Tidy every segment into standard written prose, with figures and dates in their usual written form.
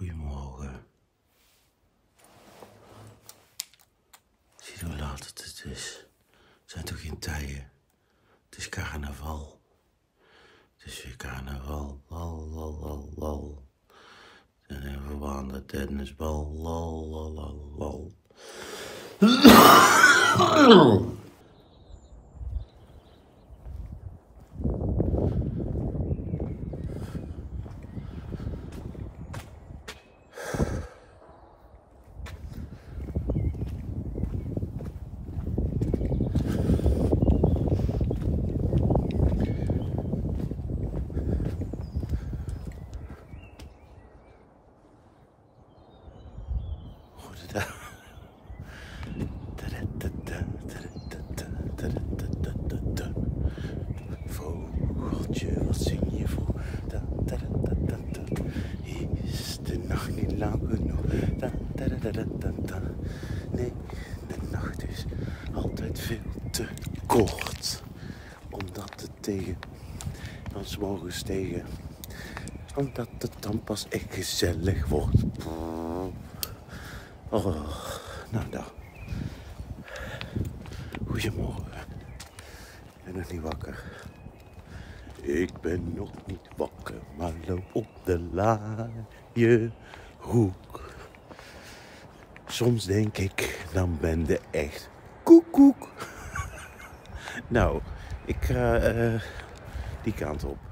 Goedemorgen. Zie je hoe laat het is? Het zijn toch geen tijden? Het is carnaval. Het is weer carnaval. Lal, lal, lal, lal. Dan hebben we aan de tennisbal. Lal, lal, lal, lal. Vogeltje, wat zing je voor? Is de nacht niet lang genoeg? Nee, de nacht is altijd veel te kort. Omdat het tegen ons morgens tegen. Omdat het dan pas echt gezellig wordt. Oh, nou dan. Goedemorgen. Ik ben nog niet wakker. Ik ben nog niet wakker, maar loop op de laaie hoek. Soms denk ik, dan ben je echt koekoek. Nou, ik ga die kant op.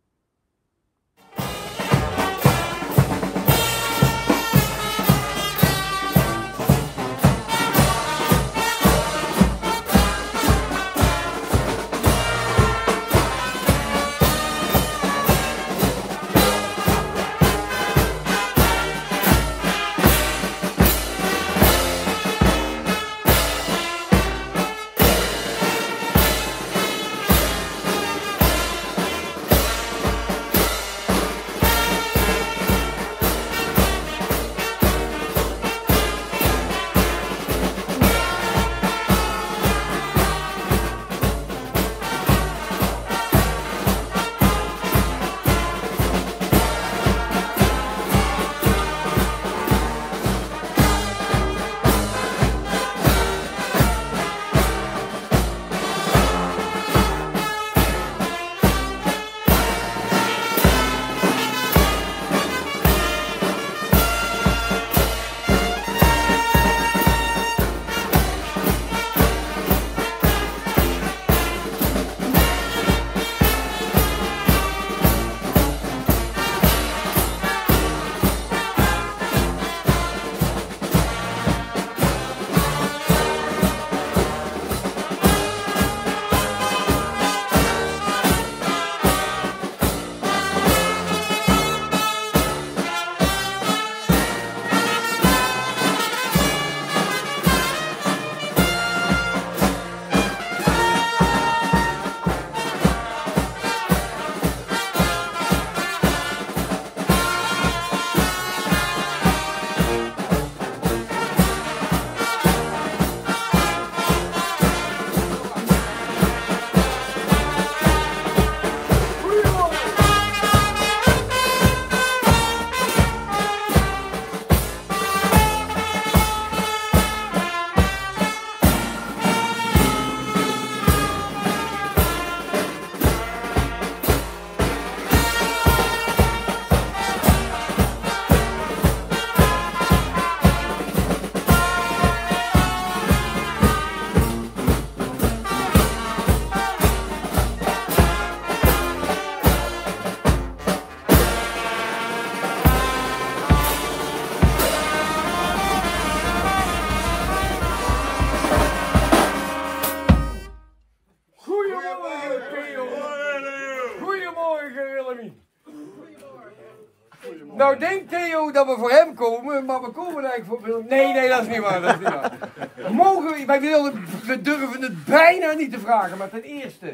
Nou denkt Theo dat we voor hem komen, maar we komen eigenlijk voor Willem. Nee, dat is niet waar, dat is niet waar. Mogen we, we durven het bijna niet te vragen, maar ten eerste,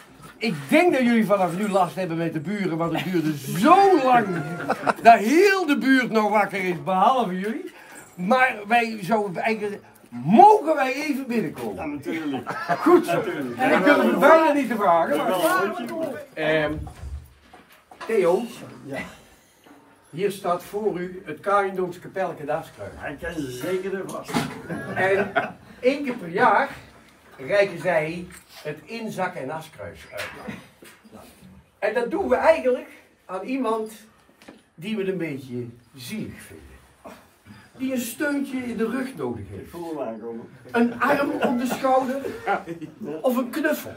ik denk dat jullie vanaf nu last hebben met de buren, want het duurde zo lang dat heel de buurt nou wakker is, behalve jullie. Maar wij zouden eigenlijk, mogen wij even binnenkomen? Ja, natuurlijk. Goed zo. Ik durf het bijna niet te vragen, maar... Theo? Ja. Hier staat voor u het Kaaiendoomse kapelletje Daskruis. Hij kent ze zeker en vast. En 1 keer per jaar reiken zij het inzak- en askruis uit. En dat doen we eigenlijk aan iemand die we een beetje zielig vinden. Die een steuntje in de rug nodig heeft. Voel hem aankomen. Een arm om de schouder of een knuffel.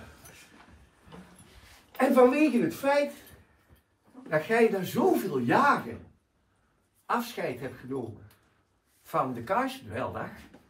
En vanwege het feit dat jij daar zoveel jaren afscheid hebt genomen van de Kaarsdweldag.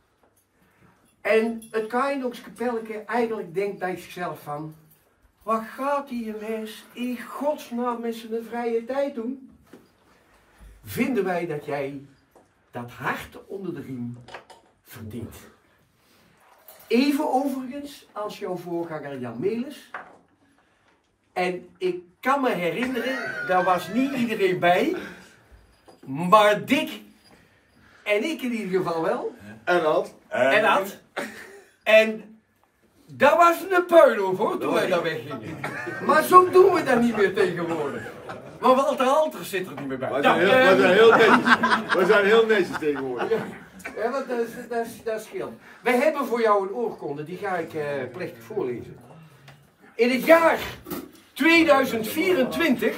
En het Kaaiendoomse kapelletje eigenlijk denkt bij zichzelf van, wat gaat die mens in godsnaam met zijn vrije tijd doen? Vinden wij dat jij dat hart onder de riem verdient. Even overigens als jouw voorganger Jan Melis. En ik kan me herinneren, daar was niet iedereen bij, maar Dick en ik in ieder geval wel. En dat? En dat. En dat was een puinhoop hoor, toen wij daar weggingen. Maar zo doen we dat niet meer tegenwoordig. Maar Walter Halters zit er niet meer bij. We zijn heel netjes tegenwoordig. Ja, want dat scheelt. Wij hebben voor jou een oorkonde, die ga ik plechtig voorlezen. In het jaar 2024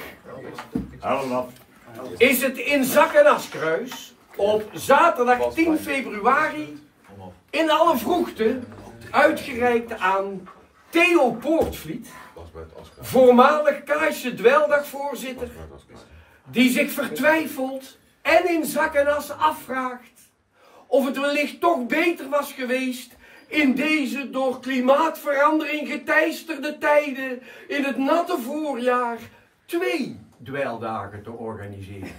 is het in Zak en Askruis op zaterdag 10 februari in alle vroegte uitgereikt aan Theo Poortvliet, voormalig Kaarse Dweldagvoorzitter, die zich vertwijfelt en in zak en as afvraagt of het wellicht toch beter was geweest in deze door klimaatverandering geteisterde tijden in het natte voorjaar 2 dweildagen te organiseren.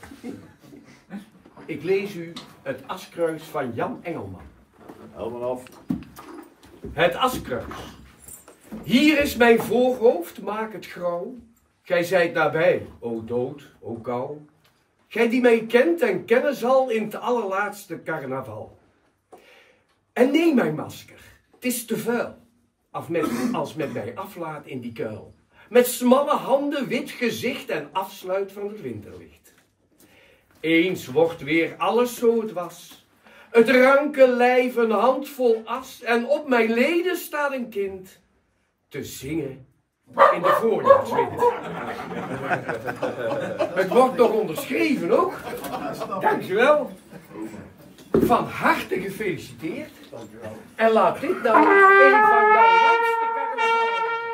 Ik lees u het askruis van Jan Engelman. Helemaal af. Het askruis. Hier is mijn voorhoofd, maak het grauw. Gij zijt nabij, o dood, o kou. Gij die mij kent en kennen zal in het allerlaatste carnaval. En neem mijn masker, het is te vuil, als met mij aflaat in die kuil. Met smalle handen, wit gezicht en afsluit van het winterlicht. Eens wordt weer alles zo het was. Het ranke lijf een handvol as en op mijn leden staat een kind te zingen in de voorjaarswind. Het wordt nog onderschreven ook. Dankjewel. Van harte gefeliciteerd. En laat dit nou een van jouw langste carnaval.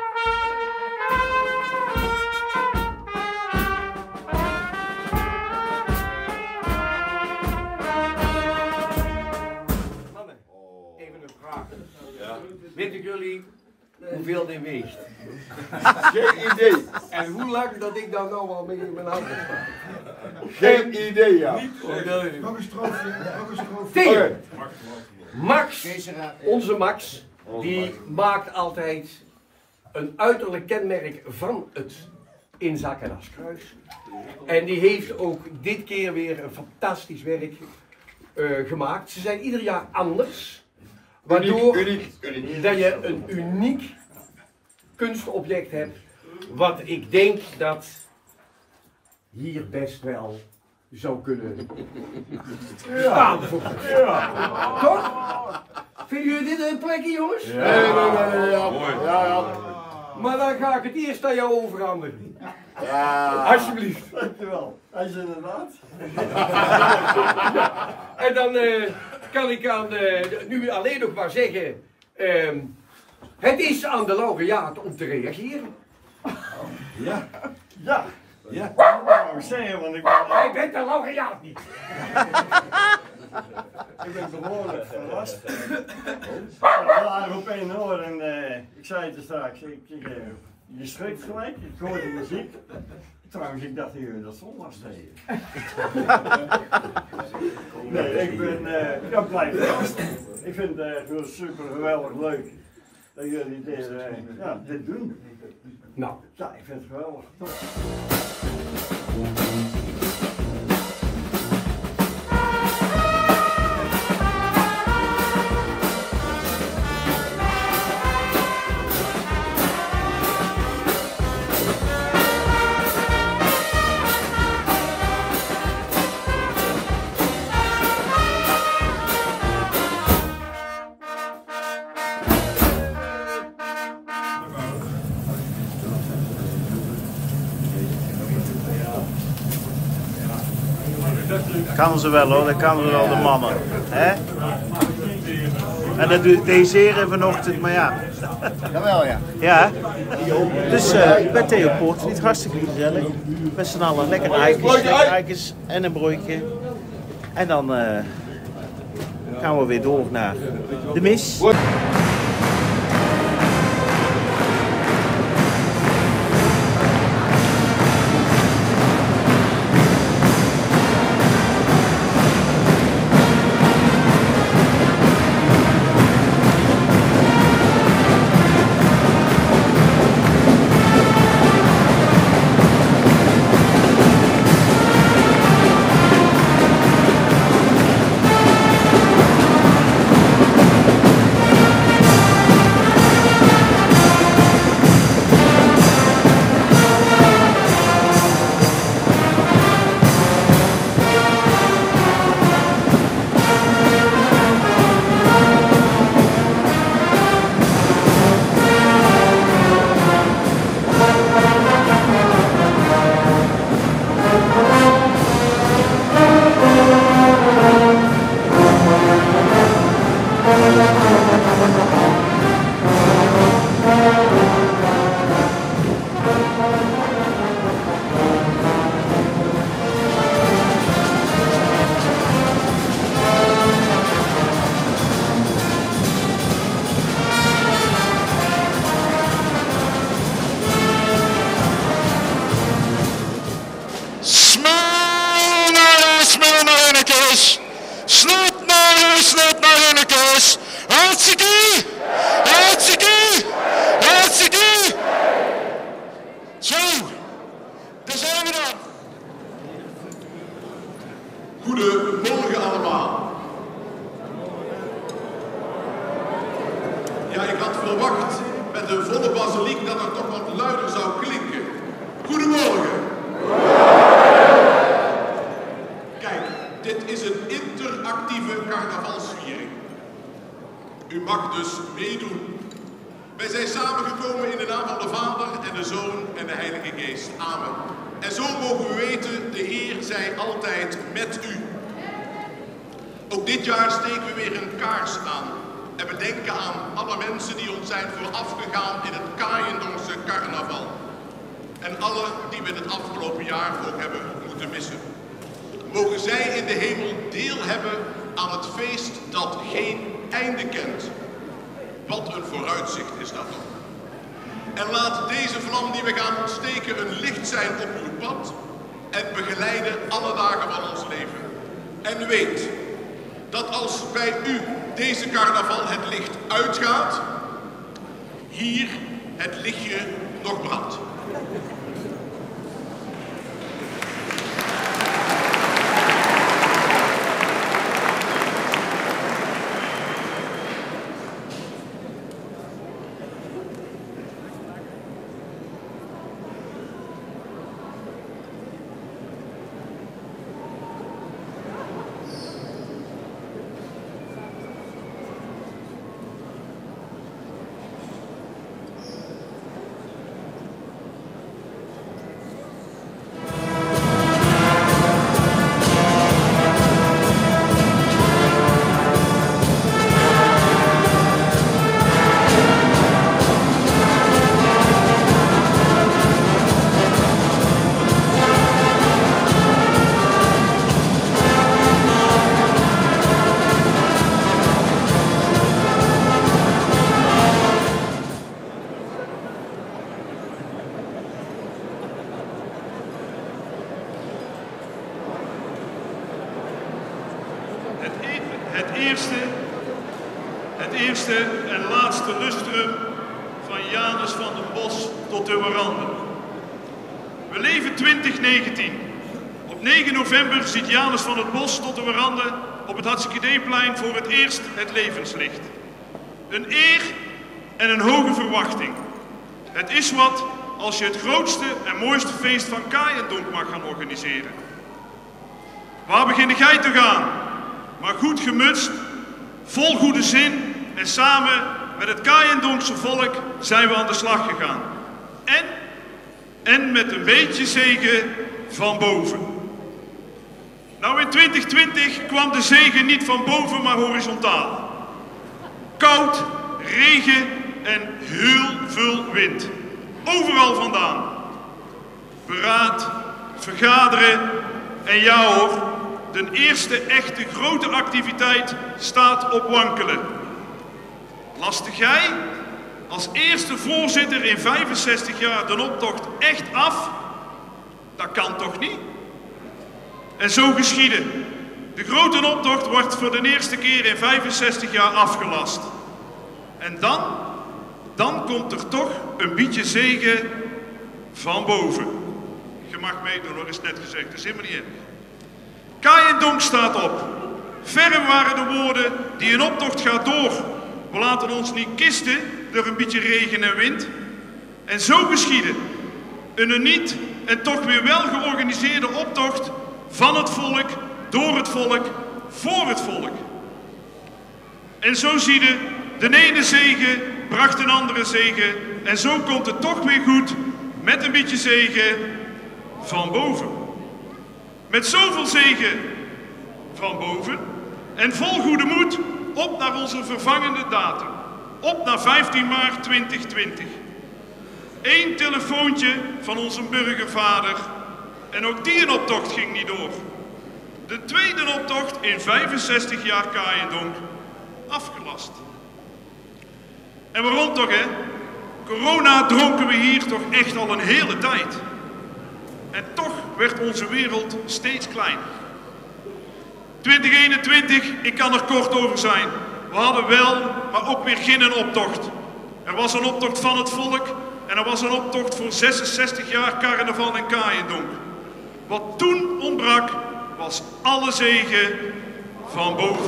Mannen, even een vraag. Ja. Weten jullie hoeveel dit weegt? Geen idee. En hoe lang dat ik dan nou al mee in mijn handen sta? Geen idee, ja. Nog een stroofje, nog een stroofje. Tegen Max, onze Max, die maakt altijd een uiterlijk kenmerk van het in Zak en Askruis. En die heeft ook dit keer weer een fantastisch werk gemaakt. Ze zijn ieder jaar anders. Waardoor Uniek. dat je een uniek kunstobject hebt. Wat ik denk dat hier best wel zou kunnen staan. Toch? Vinden jullie dit een plekje, jongens? Nee, ja. Ja. Maar dan ga ik het eerst aan jou overhandigen. Ja. Alsjeblieft. Dankjewel. Hij is inderdaad. En dan kan ik nu alleen nog maar zeggen. Het is aan de laureaat om te reageren. Ja. Ja, dat wou ik zeggen, want ik Jij bent de laureaat niet. ben behoorlijk verrast. Ik lag op één oor en ik zei het er straks, je schrikt gelijk, ik hoorde de muziek. Trouwens, ik dacht hier dat zon was tegen. Nee, ik ben blij verrast. Ik vind het super geweldig leuk dat jullie dit doen. Nou. Ja, ik vind het geweldig. Top. Kan ze wel hoor, dat kan ze wel, de mannen. Hè? En dat doet deze heren vanochtend, maar ja. Jawel, ja. Ja, dus bij Theo Poortvliet, hartstikke gezellig. Met z'n allen lekker eikens en een broodje. En dan gaan we weer door naar de mis. Goedemorgen allemaal. Ja, ik had verwacht met een volle basiliek dat het toch wat luider zou klinken. Goedemorgen. Kijk, dit is een interactieve carnavalsviering. U mag dus meedoen. Wij zijn samengekomen in de naam van de Vader en de Zoon en de Heilige Geest. Amen. En zo mogen we weten, de Heer zij altijd met u. Ook dit jaar steken we weer een kaars aan. En we denken aan alle mensen die ons zijn voorafgegaan in het Kaaiendomse carnaval. En alle die we het afgelopen jaar ook hebben moeten missen. Mogen zij in de hemel deel hebben aan het feest dat geen einde kent. Wat een vooruitzicht is dat dan. En laat deze vlam die we gaan ontsteken een licht zijn op uw pad en begeleiden alle dagen van ons leven. En weet dat als bij u deze carnaval het licht uitgaat, hier het lichtje nog brandt. Het eerste en laatste lustrum van Janus van den Bos tot de Warande. We leven 2019. Op 9 november ziet Janus van het Bos tot de Warande op het Hartstikke-Plein voor het eerst het levenslicht. Een eer en een hoge verwachting. Het is wat als je het grootste en mooiste feest van Kaaiendonk mag gaan organiseren. Waar beginnen gij te gaan? Maar goed gemutst, vol goede zin en samen met het Kaaiendonkse volk zijn we aan de slag gegaan. En met een beetje zegen van boven. Nou, in 2020 kwam de zegen niet van boven, maar horizontaal. Koud, regen en heel veel wind. Overal vandaan. Beraad, vergaderen en ja hoor, de eerste echte grote activiteit staat op wankelen. Lastig jij als eerste voorzitter in 65 jaar de optocht echt af? Dat kan toch niet? En zo geschiedde. De grote optocht wordt voor de eerste keer in 65 jaar afgelast. En dan komt er toch een beetje zegen van boven. Je mag meedoen hoor, is net gezegd, dat is helemaal niet erg. Kaaien-Donk staat op. Verre waren de woorden die een optocht gaat door. We laten ons niet kisten door een beetje regen en wind. En zo geschiedde. Een niet en toch weer wel georganiseerde optocht van het volk, door het volk, voor het volk. En zo zie je, de ene zegen bracht een andere zegen. En zo komt het toch weer goed met een beetje zegen van boven. Met zoveel zegen van boven en vol goede moed op naar onze vervangende datum. Op naar 15 maart 2020. Eén telefoontje van onze burgervader en ook die een optocht ging niet door. De tweede optocht in 65 jaar Kaaien-Donk afgelast. En waarom toch hè? Corona dronken we hier toch echt al een hele tijd. En toch werd onze wereld steeds kleiner. 2021, ik kan er kort over zijn. We hadden wel, maar ook weer geen optocht. Er was een optocht van het volk en er was een optocht voor 66 jaar carnaval en Kaaien-Donk. Wat toen ontbrak, was alle zegen van boven.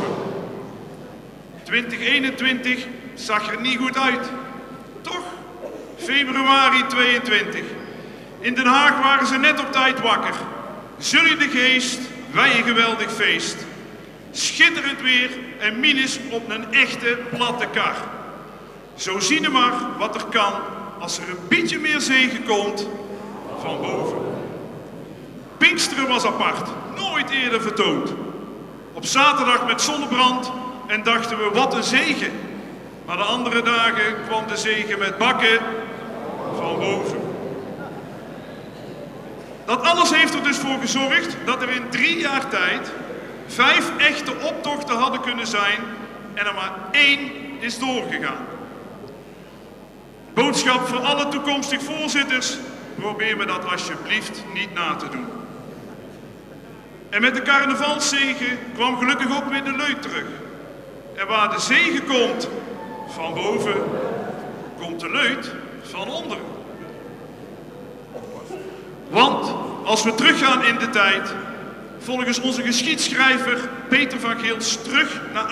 2021 zag er niet goed uit. Toch? Februari 22. In Den Haag waren ze net op tijd wakker. Zullen de geest, wij een geweldig feest. Schitterend weer en minus op een echte platte kar. Zo zien we maar wat er kan als er een beetje meer zegen komt van boven. Pinksteren was apart, nooit eerder vertoond. Op zaterdag met zonnebrand en dachten we wat een zegen. Maar de andere dagen kwam de zegen met bakken van boven. Dat alles heeft er dus voor gezorgd dat er in 3 jaar tijd 5 echte optochten hadden kunnen zijn en er maar 1 is doorgegaan. Boodschap voor alle toekomstige voorzitters, probeer me dat alsjeblieft niet na te doen. En met de carnavalszegen kwam gelukkig ook weer de leut terug. En waar de zegen komt van boven, komt de leut van onderen. Want als we teruggaan in de tijd, volgens onze geschiedschrijver Peter van Geels terug naar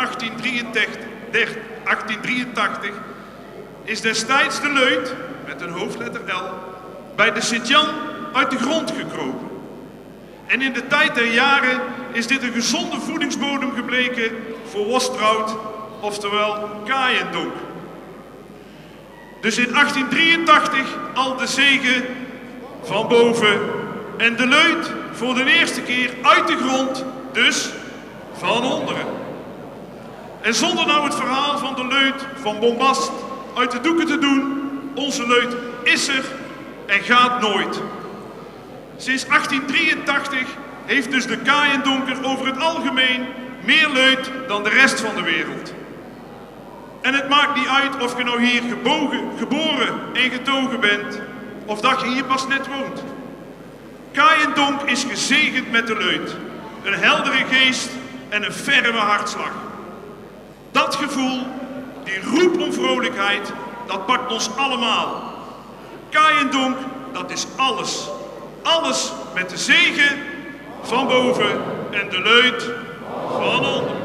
1883, is destijds de leut, met een hoofdletter L, bij de Sint-Jan uit de grond gekropen. En in de tijd der jaren is dit een gezonde voedingsbodem gebleken voor Wostraut, oftewel Kaaien-Donk. Dus in 1883 al de zegen van boven en de leut voor de eerste keer uit de grond, dus van onderen. En zonder nou het verhaal van de leut van bombast uit de doeken te doen, onze leut is er en gaat nooit. Sinds 1883 heeft dus de Kaaien-Donker over het algemeen meer leut dan de rest van de wereld. En het maakt niet uit of je nou hier geboren en getogen bent, of dat je hier pas net woont. Kaaien-Donk is gezegend met de leut, een heldere geest en een ferme hartslag. Dat gevoel, die roep om vrolijkheid, dat pakt ons allemaal. Kaaien-Donk, dat is alles. Alles met de zegen van boven en de leut van onder.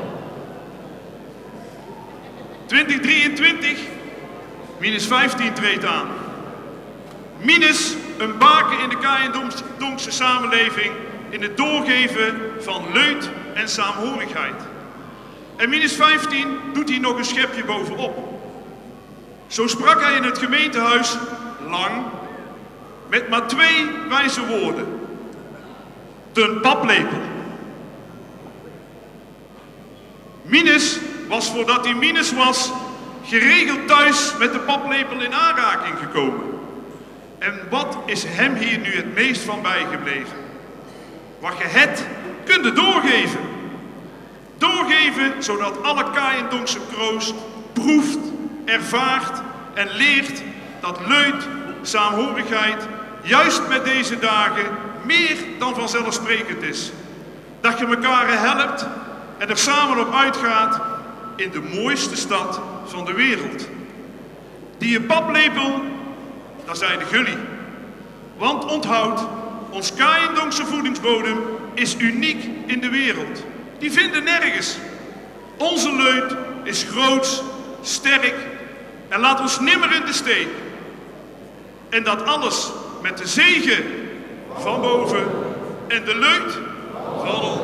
2023, -15 treedt aan. Minus een baken in de Kaaien-Donkse samenleving in het doorgeven van leut en saamhorigheid. En -15 doet hij nog een schepje bovenop. Zo sprak hij in het gemeentehuis lang met maar 2 wijze woorden. Ten paplepel. Minus was voordat hij Minus was, geregeld thuis met de paplepel in aanraking gekomen. En wat is hem hier nu het meest van bijgebleven? Wat je het kunt doorgeven. Doorgeven zodat alle Kaaiendonkse kroost proeft, ervaart en leert dat leut, saamhorigheid, juist met deze dagen meer dan vanzelfsprekend is. Dat je elkaar helpt en er samen op uitgaat in de mooiste stad van de wereld. Die paplepel, dat zijn de jullie. Want onthoud, ons Kaaiendonkse voedingsbodem is uniek in de wereld. Die vinden nergens. Onze leut is groots, sterk en laat ons nimmer in de steek. En dat alles met de zegen van boven en de leut van onder.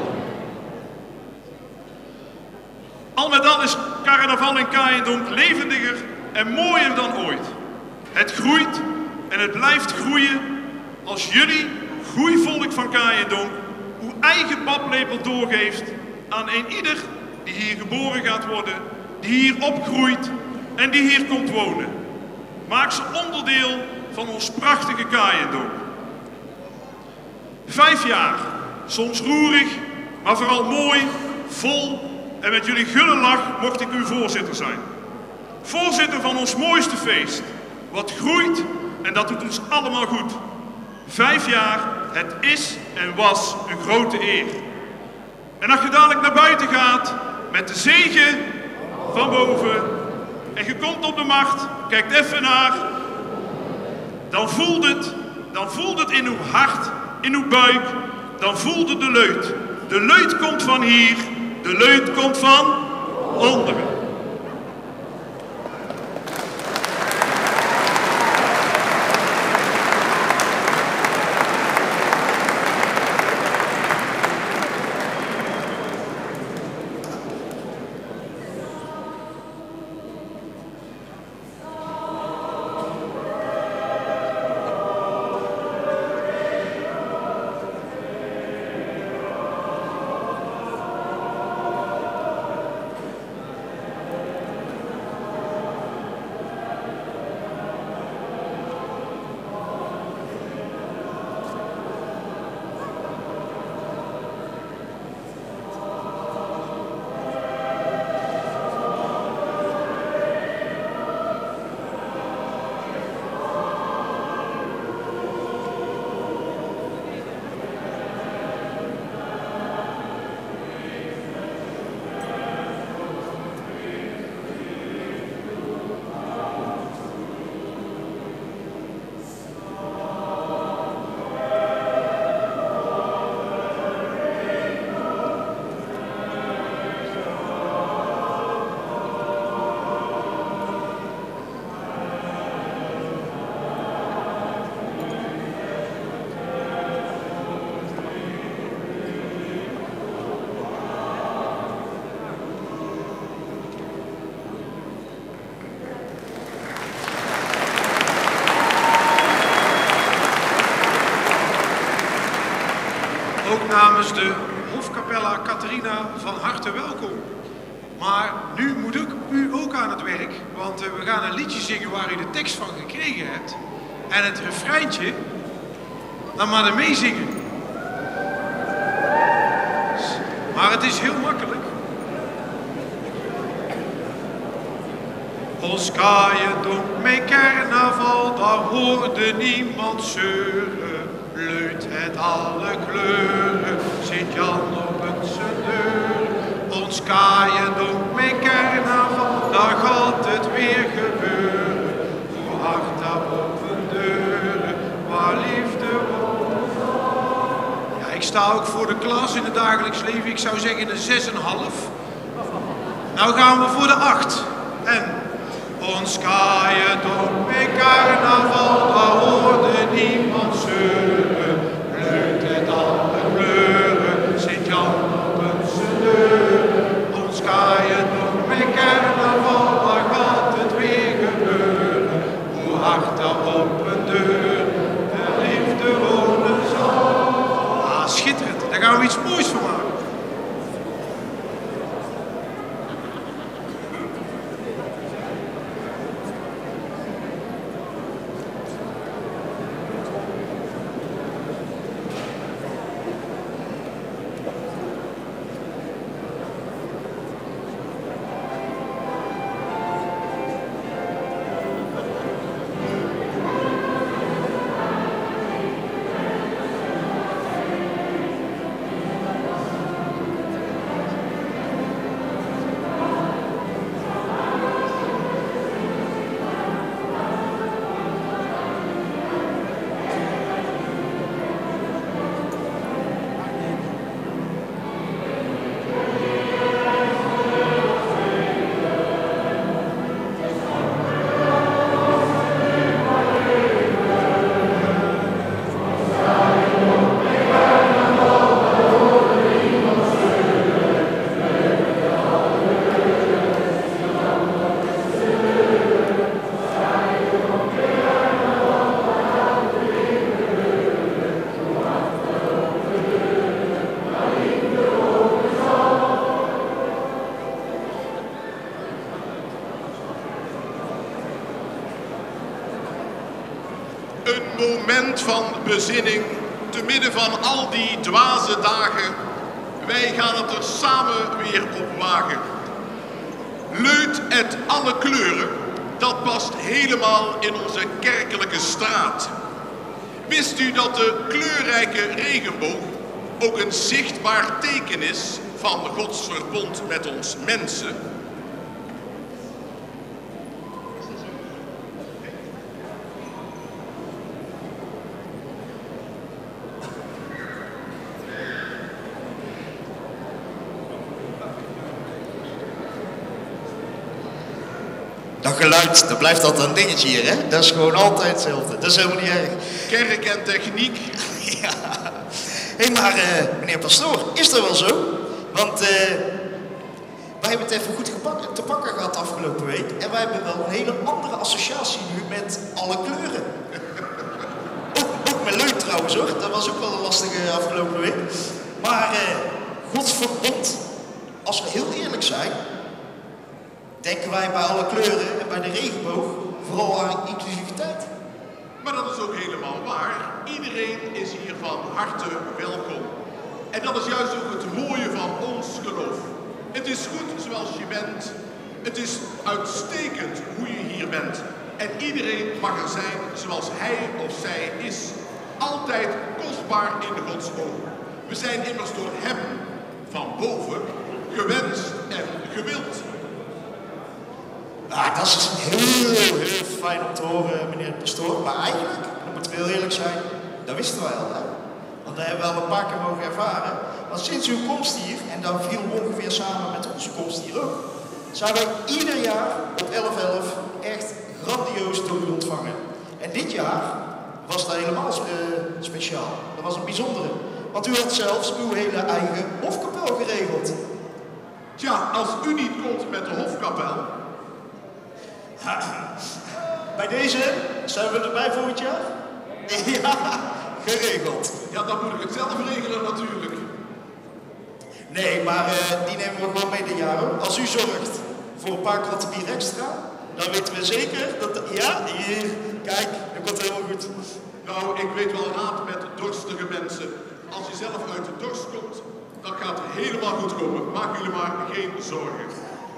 Al met al is carnaval in Kaaiendonk levendiger en mooier dan ooit. Het groeit en het blijft groeien als jullie, groeivolk van Kaaiendonk, uw eigen paplepel doorgeeft aan een ieder die hier geboren gaat worden, die hier opgroeit en die hier komt wonen. Maak ze onderdeel van ons prachtige Kaaiendonk. 5 jaar, soms roerig, maar vooral mooi, vol en met jullie gulle lach mocht ik uw voorzitter zijn. Voorzitter van ons mooiste feest, wat groeit en dat doet ons allemaal goed. 5 jaar, het is en was een grote eer. En als je dadelijk naar buiten gaat met de zegen van boven en je komt op de macht, kijkt even naar, dan voelt het in uw hart, in uw buik, dan voelt het de leut. De leut komt van hier, de leut komt van onderen. Namens de Hofkapella Catharina van harte welkom. Maar nu moet ik u ook aan het werk, want we gaan een liedje zingen waar u de tekst van gekregen hebt. En het refreintje, dan maar ermee zingen. Maar het is heel makkelijk. Ons Kaaiendonk met carnaval, daar hoorde niemand zeuren. Leut het alle kleuren, Sint-Jan op zijn deur. Ons Kaaiendonk met carnaval, daar gaat het weer gebeuren. Hoe hart daar open deuren, waar liefde woont. Ja, ik sta ook voor de klas in het dagelijks leven, ik zou zeggen een 6,5. Nou gaan we voor de 8. En ons Kaaiendonk met carnaval, daar hoorde niemand zeuren. Leut het alle kleuren, Sint-Jan op zijn deur. Ons Kaaiendonk met carnaval, daar gaat het weer gebeuren. Hoe hart daar open deur, de liefde wonen zal. Ah, schitterend, daar gaan we iets moois van maken. moment van bezinning, te midden van al die dwaze dagen. Wij gaan het er samen weer op wagen. Leut et alle kleuren, dat past helemaal in onze kerkelijke straat. Wist u dat de kleurrijke regenboog ook een zichtbaar teken is van Gods verbond met ons mensen? Dat geluid, dat blijft altijd een dingetje hier, hè? Dat is gewoon altijd hetzelfde. Dat is helemaal niet erg. Kerk en techniek. Ja. Hé, maar meneer pastoor, is dat wel zo? Want wij hebben het even goed te pakken gehad afgelopen week. En wij hebben wel een hele andere associatie nu met alle kleuren. Ook met Leut trouwens hoor. Dat was ook wel een lastige afgelopen week. Maar Gods verbond, als we heel eerlijk zijn, denken wij bij alle kleuren en bij de regenboog vooral aan inclusiviteit. Maar dat is ook helemaal waar. Iedereen is hier van harte welkom. En dat is juist ook het mooie van ons geloof. Het is goed zoals je bent. Het is uitstekend hoe je hier bent. En iedereen mag er zijn zoals hij of zij is. Altijd kostbaar in Gods ogen. We zijn immers door hem van boven gewenst en gewild. Nou, dat is heel fijn om te horen, meneer de pastoor. Maar eigenlijk, dan moeten we heel eerlijk zijn, dat wisten wij al. Hè? Want dat hebben we al een paar keer mogen ervaren. Want sinds uw komst hier, en dat viel ongeveer samen met onze komst hier ook, zijn wij ieder jaar op 11/11 echt grandioos door u ontvangen. En dit jaar was dat helemaal speciaal. Dat was een bijzondere. Want u had zelfs uw hele eigen hofkapel geregeld. Tja, als u niet komt met de hofkapel. Bij deze zijn we erbij volgend jaar? Ja, geregeld. Ja, dan moet ik het zelf regelen natuurlijk. Nee, maar die nemen we gewoon mee dit jaar hoor. Als u zorgt voor een paar kratten bier extra, dan weten we zeker dat... Ja, hier, kijk, dat komt helemaal goed. Nou, ik weet wel raad met dorstige mensen. Als je zelf uit de dorst komt, dan gaat het helemaal goed komen. Maak jullie maar geen zorgen.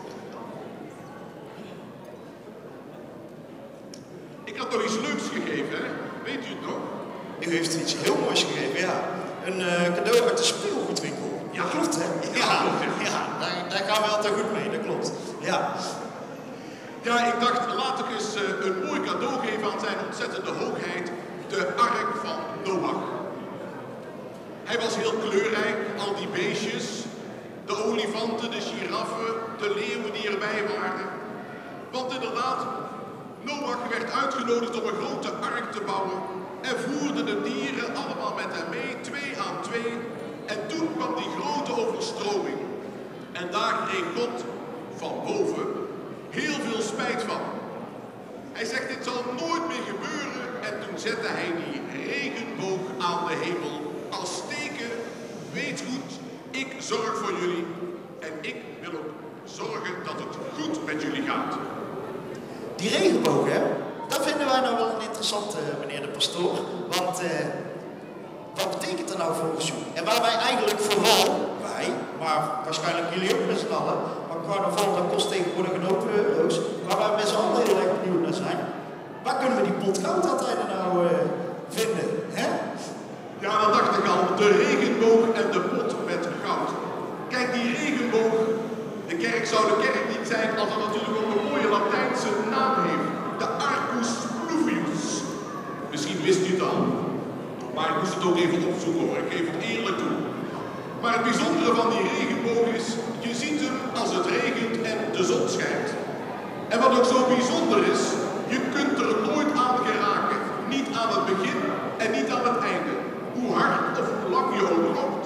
Ik had nog iets leuks gegeven, hè? Weet u het nog? U heeft iets heel moois gegeven, ja. Een cadeau uit de speelgoedwinkel. Ja, klopt, hè? Ja, daar gaan we altijd goed mee, dat klopt. Ja. Ja, ik dacht, laat ik eens een mooi cadeau geven aan zijn ontzettende hoogheid, de Ark van Noach. Hij was heel kleurrijk, al die beestjes, de olifanten, de giraffen, de leeuwen die erbij waren. Want inderdaad, Noach werd uitgenodigd om een grote ark te bouwen en voerde de dieren allemaal met hem mee, 2 aan 2. En toen kwam die grote overstroming. En daar kreeg God van boven heel veel spijt van. Hij zegt, dit zal nooit meer gebeuren. En toen zette hij die regenboog aan de hemel als teken. Weet goed, ik zorg voor jullie. En ik wil ook zorgen dat het goed met jullie gaat. Die regenboog, hè? Dat vinden wij nou wel een interessante, meneer de pastoor. Want wat betekent dat nou volgens u? En waar wij eigenlijk vooral, wij, maar waarschijnlijk jullie ook met z'n allen, maar carnaval dat kost tegenwoordig een hoop euro's, waar wij met z'n allen heel erg benieuwd naar zijn. Waar kunnen we die pot goud altijd nou vinden, hè? Ja, dat dacht ik al. De regenboog en de pot met goud. Kijk, die regenboog, de kerk zou de kerk niet zijn als het natuurlijk ook een mooie Latijnse naam heeft. De Arcus Pluvius. Misschien wist u het al. Maar ik moest het ook even opzoeken hoor, ik geef het eerlijk toe. Maar het bijzondere van die regenboog is, je ziet hem als het regent en de zon schijnt. En wat ook zo bijzonder is, je kunt er nooit aan geraken. Niet aan het begin en niet aan het einde. Hoe hard of hoe lang je ook loopt.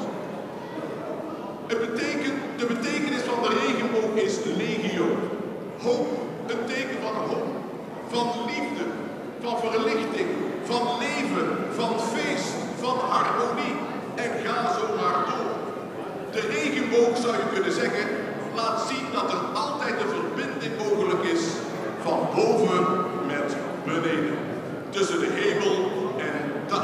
De betekenis van de regenboog is legio. Hoop, een teken van hoop. Van liefde, van verlichting, van leven, van feest, van harmonie. En ga zo maar door. De regenboog, zou je kunnen zeggen, laat zien dat er altijd een verbinding mogelijk is van boven met beneden. Tussen de hemel en de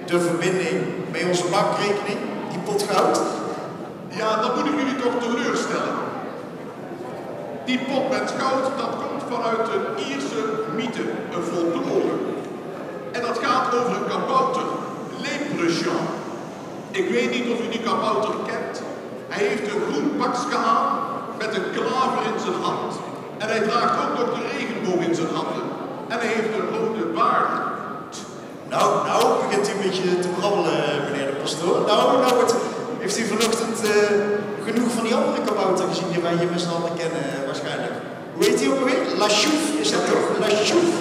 de verbinding met onze bankrekening, die pot goud. Ja, dan moet ik jullie toch teleurstellen. Die pot met goud, dat komt vanuit een Ierse mythe, een folklore. En dat gaat over een kabouter, Leprechaun. Ik weet niet of u die kabouter kent. Hij heeft een groen pakje aan met een klaver in zijn hand. En hij draagt ook nog de regenboog in zijn handen. En hij heeft een rode baard. Nou begint u een beetje te brabbelen, meneer de pastoor. Heeft u vanochtend genoeg van die andere kabouter gezien die wij hier met z'n allen kennen waarschijnlijk? Hoe heet die ook alweer? La Chouffe is dat toch? La Chouffe.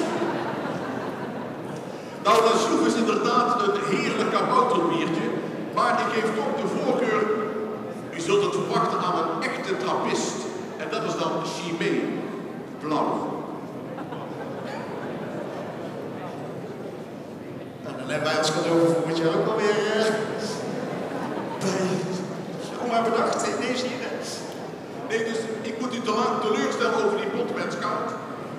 Nou, La Chouffe is inderdaad een heerlijk kabouterbiertje. Maar ik geef toch de voorkeur, u zult het verwachten aan een echte trappist. En dat is dan Chimay, blauw. En dan hebben wij ons cadeau voor volgend jaar ook alweer zomaar bedacht in deze hier. Nee, dus ik moet u teleurstellen over die pot met goud.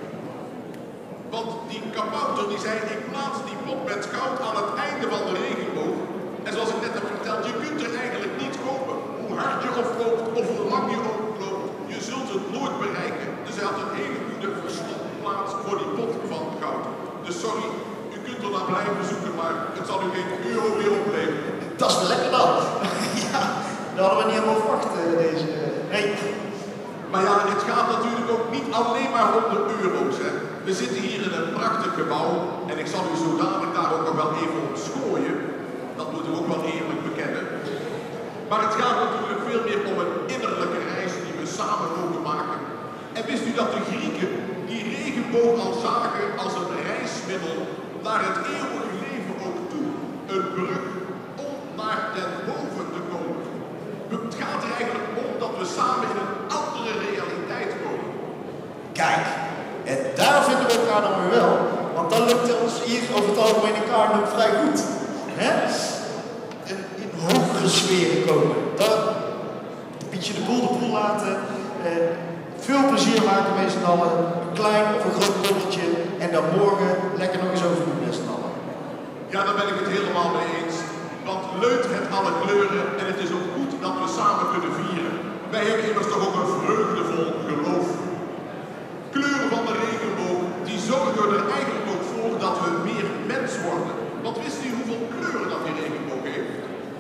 Want die kabouter die zei, ik plaats die pot met goud aan het einde van de regenboog. En zoals ik net heb verteld, je kunt er eigenlijk niet kopen. Hoe hard je of loopt, of hoe lang je ook loopt, je zult het nooit bereiken. Dus hij had een hele goede verstopplaats voor die pot van goud. Dus sorry, u kunt er naar blijven zoeken, maar het zal u geen euro meer opleveren. Dat is wel lekker dan. Ja, daar hadden we niet helemaal verwacht, deze. Nee. Maar ja, het gaat natuurlijk ook niet alleen maar om de euro's. Hè. We zitten hier in een prachtig gebouw en ik zal u zo dadelijk daar ook nog wel even op schooien. Dat moet ik ook wel eerlijk bekennen. Maar het gaat natuurlijk veel meer om een innerlijke reis die we samen mogen maken. En wist u dat de Grieken die regenboog al zagen als een reismiddel naar het eeuwige leven ook toe? Een brug om naar ten boven te komen. Het gaat er eigenlijk om dat we samen in een andere realiteit komen. Kijk, en daar vinden we elkaar dan weer wel. Want dan lukt het ons hier over het algemeen in elkaar nog vrij goed. Hè? In hogere sferen komen. Dan een beetje de boel laten. Veel plezier maken met z'n allen. Een klein of een groot borreltje. En dan morgen lekker nog eens over doen met z'n allen. Ja, daar ben ik het helemaal mee eens. Want leut het alle kleuren en het is ook goed dat we samen kunnen vieren. Wij hebben immers toch ook een vreugdevol geloof. Kleuren van de regenboog, die zorgen er eigenlijk ook voor dat we meer mens worden. Want wist u hoeveel kleuren dat die regenboog heeft?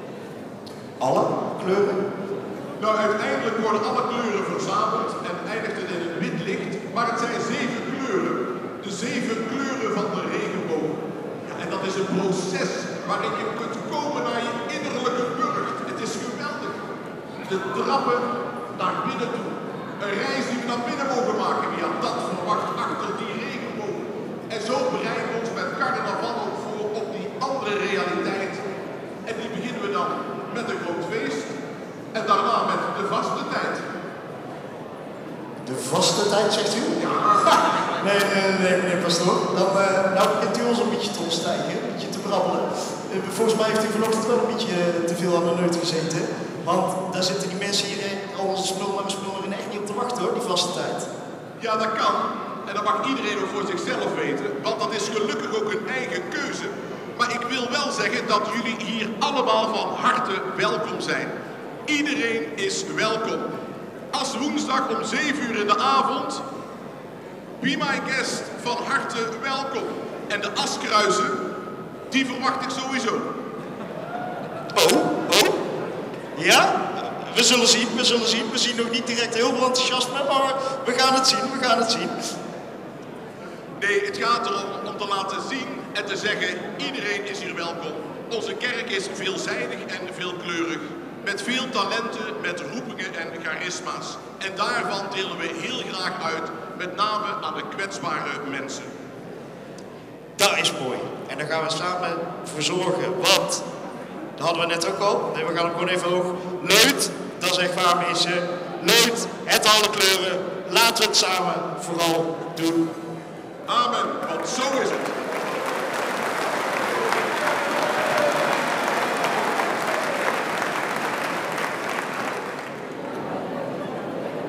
Alle kleuren? Nou, uiteindelijk worden alle kleuren verzameld en eindigt het in een wit licht. Maar het zijn 7 kleuren. De 7 kleuren van de regenboog. Ja, en dat is een proces waarin je kunt komen naar je innerlijke burcht. Het is geweldig. De trappen naar binnen toe. Een reis die we naar binnen mogen maken. Ja, dat verwacht achter die regenboog. En zo bereiden we ons met carnaval ook voor op die andere realiteit. En die beginnen we dan met een groot feest. En daarna met de vaste tijd. De vaste tijd, zegt u? Ja. Nee, meneer pastoor. Dan begint u ons een beetje te ontstijgen, een beetje te brabbelen. Volgens mij heeft u vanochtend wel een beetje te veel aan de neut gezeten. Want daar zitten die mensen hier al als een smul er echt niet op te wachten hoor, die vaste tijd. Ja, dat kan. En dat mag iedereen ook voor zichzelf weten. Want dat is gelukkig ook een eigen keuze. Maar ik wil wel zeggen dat jullie hier allemaal van harte welkom zijn. Iedereen is welkom. Als woensdag om 7 uur in de avond. Be my guest, van harte welkom. En de askruizen, die verwacht ik sowieso. Oh? Ja? We zullen zien. We zien nog niet direct heel veel enthousiasme, maar we gaan het zien. Nee, het gaat erom om te laten zien en te zeggen, iedereen is hier welkom. Onze kerk is veelzijdig en veelkleurig. Met veel talenten, met roepingen en charisma's. En daarvan delen we heel graag uit, met name aan de kwetsbare mensen. Dat is mooi. En daar gaan we samen voor zorgen, want, dat hadden we net ook al, nee, we gaan hem gewoon even hoog. Leut, dat is echt waar mensen. Leut, het alle kleuren, laten we het samen vooral doen. Amen, want zo is het.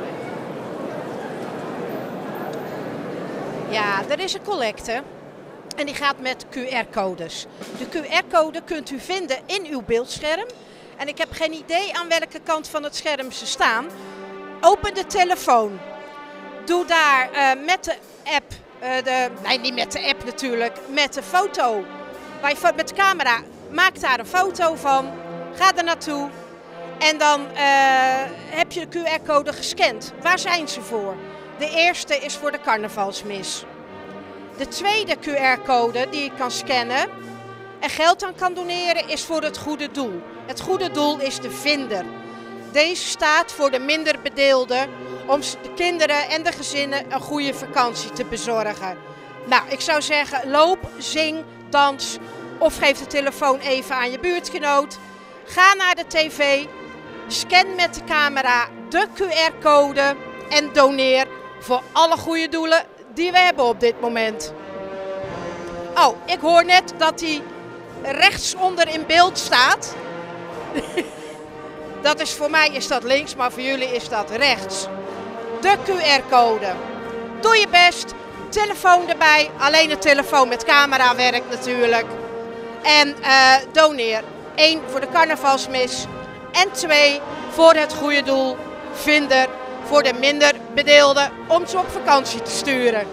Ja, er is een collecte. En die gaat met QR-codes. De QR-code kunt u vinden in uw beeldscherm. En ik heb geen idee aan welke kant van het scherm ze staan. Open de telefoon. Doe daar met de app, nee niet met de app natuurlijk, met de foto. Met de camera, maak daar een foto van. Ga er naartoe. En dan heb je de QR-code gescand. Waar zijn ze voor? De eerste is voor de carnavalsmis. De tweede QR-code die je kan scannen en geld aan kan doneren is voor het goede doel. Het goede doel is de vinder. Deze staat voor de minder bedeelden om de kinderen en de gezinnen een goede vakantie te bezorgen. Nou, ik zou zeggen loop, zing, dans of geef de telefoon even aan je buurtgenoot. Ga naar de tv, scan met de camera de QR-code en doneer voor alle goede doelen die we hebben op dit moment. Oh, ik hoor net dat hij rechtsonder in beeld staat. Dat is voor mij is dat links, maar voor jullie is dat rechts. De QR-code. Doe je best. Telefoon erbij. Alleen een telefoon met camera werkt natuurlijk. En doneer. 1 voor de carnavalsmis. En 2 voor het goede doel. Vinder. Voor de minder bedeelden om ze op vakantie te sturen.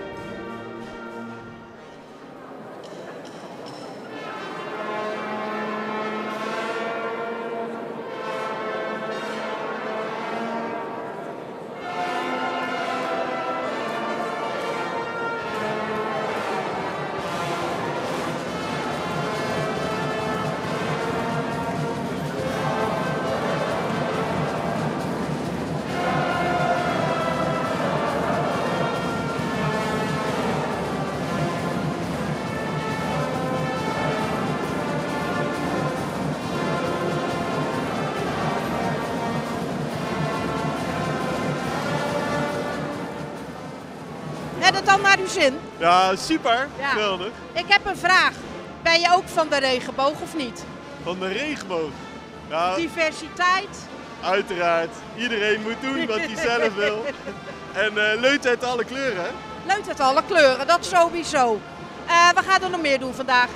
Net het dan naar uw zin? Ja, super. Ja. Geweldig. Ik heb een vraag. Ben je ook van de regenboog of niet? Van de regenboog. Ja, diversiteit. Uiteraard. Iedereen moet doen wat hij zelf wil. En leut uit alle kleuren, hè? Leut uit alle kleuren, dat sowieso. Wat gaan we nog meer doen vandaag?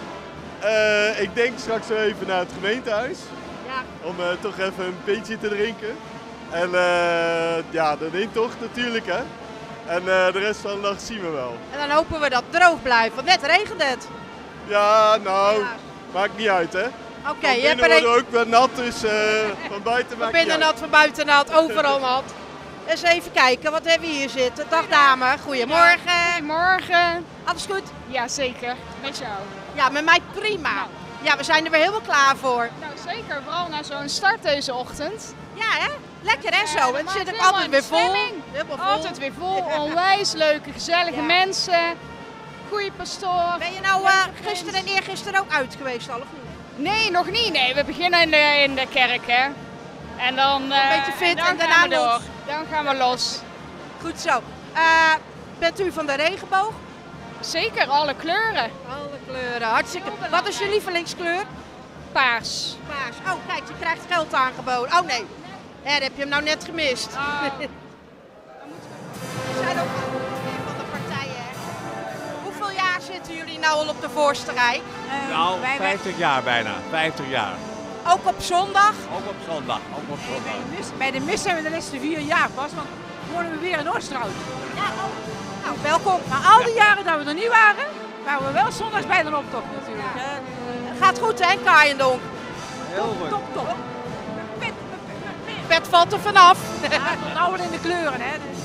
Ik denk straks wel even naar het gemeentehuis. Ja. Om toch even een beetje te drinken. En ja, de intocht natuurlijk, hè. En de rest van de dag zien we wel. En dan hopen we dat het droog blijft, want net regent het. Ja, nou, maakt niet uit, hè. Oké, je hebt er ook wel nat, dus van buiten maakt van binnen niet nat, uit. van buiten nat, overal nat. Eens even kijken, wat hebben we hier zitten? Dag dame, goedemorgen. Goedemorgen. Alles goed? Ja, zeker. Met jou? Ja, met mij prima. Ja, we zijn er weer helemaal klaar voor. Nou, zeker. Vooral na zo'n start deze ochtend. Ja, hè? Lekker hè zo. En zit ik altijd weer vol. Helemaal vol. Altijd weer vol. Onwijs leuke, gezellige mensen. Goeie pastoor. Ben je nou gisteren en eergisteren ook uit geweest al of niet? Nee, nog niet. Nee, we beginnen in de kerk, hè. En dan... een beetje fit en daarna gaan we door. los. Dan gaan we los. Goed zo. Bent u van de regenboog? Zeker, alle kleuren. Alle kleuren, hartstikke. Wat is je lievelingskleur? Paars. Paars. Oh, kijk, je krijgt geld aangeboden. Oh nee, heb je hem nou net gemist. We zijn ook van de partijen. Hè? Hoeveel jaar zitten jullie nou al op de voorste rij? Nou, 50 jaar bijna. 50 jaar. Ook op zondag? Ook op zondag. Ook op zondag. Bij de mis zijn we de laatste 4 jaar pas, want dan worden we weer in Oosterhout. Ja, nou, welkom. Maar al die jaren dat we er niet waren, waren we wel zondags bij de optocht natuurlijk. Ja. Gaat goed hè, Kaaiendonk? Heel goed. Top. Pet valt er vanaf. Ja, nou weer in de kleuren hè. Dus,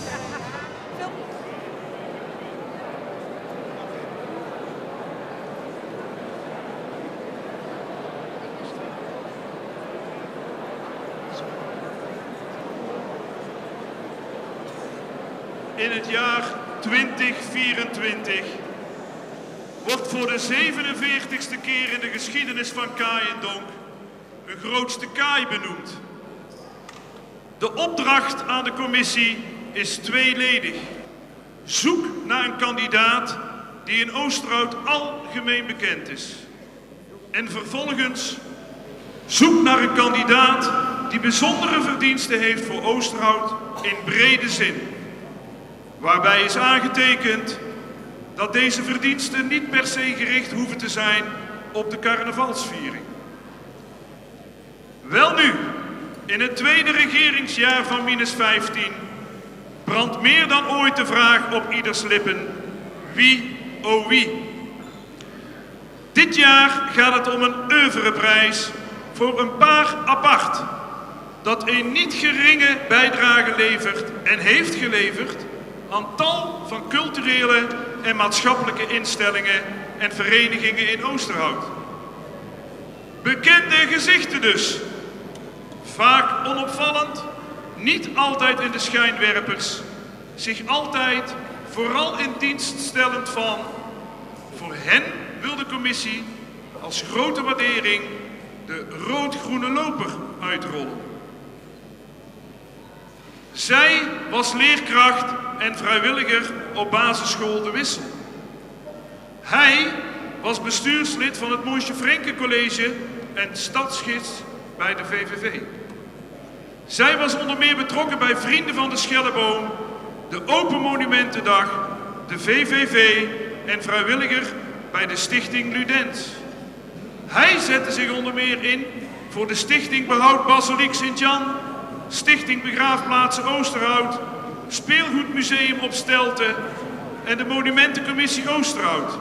In het jaar 2024 wordt voor de 47ste keer in de geschiedenis van Kaaiendonk een grootste kaai benoemd. De opdracht aan de commissie is tweeledig. Zoek naar een kandidaat die in Oosterhout algemeen bekend is. En vervolgens zoek naar een kandidaat die bijzondere verdiensten heeft voor Oosterhout in brede zin. Waarbij is aangetekend dat deze verdiensten niet per se gericht hoeven te zijn op de carnavalsviering. Welnu, in het tweede regeringsjaar van -15 brandt meer dan ooit de vraag op ieders lippen: wie, oh wie? Dit jaar gaat het om een oeuvreprijs voor een paar apart, dat een niet geringe bijdrage levert en heeft geleverd aan tal van culturele en maatschappelijke instellingen en verenigingen in Oosterhout. Bekende gezichten dus, vaak onopvallend, niet altijd in de schijnwerpers, zich altijd vooral in dienst stellend van. Voor hen wil de commissie als grote waardering de rood-groene loper uitrollen. Zij was leerkracht en vrijwilliger op basisschool De Wissel. Hij was bestuurslid van het Moesje Frenke College en stadsgids bij de VVV. Zij was onder meer betrokken bij Vrienden van de Schelleboom, de Open Monumentendag, de VVV en vrijwilliger bij de Stichting Ludens. Hij zette zich onder meer in voor de Stichting Behoud Basiliek Sint-Jan, Stichting Begraafplaatsen Oosterhout, Speelgoedmuseum op Stelten en de Monumentencommissie Oosterhout.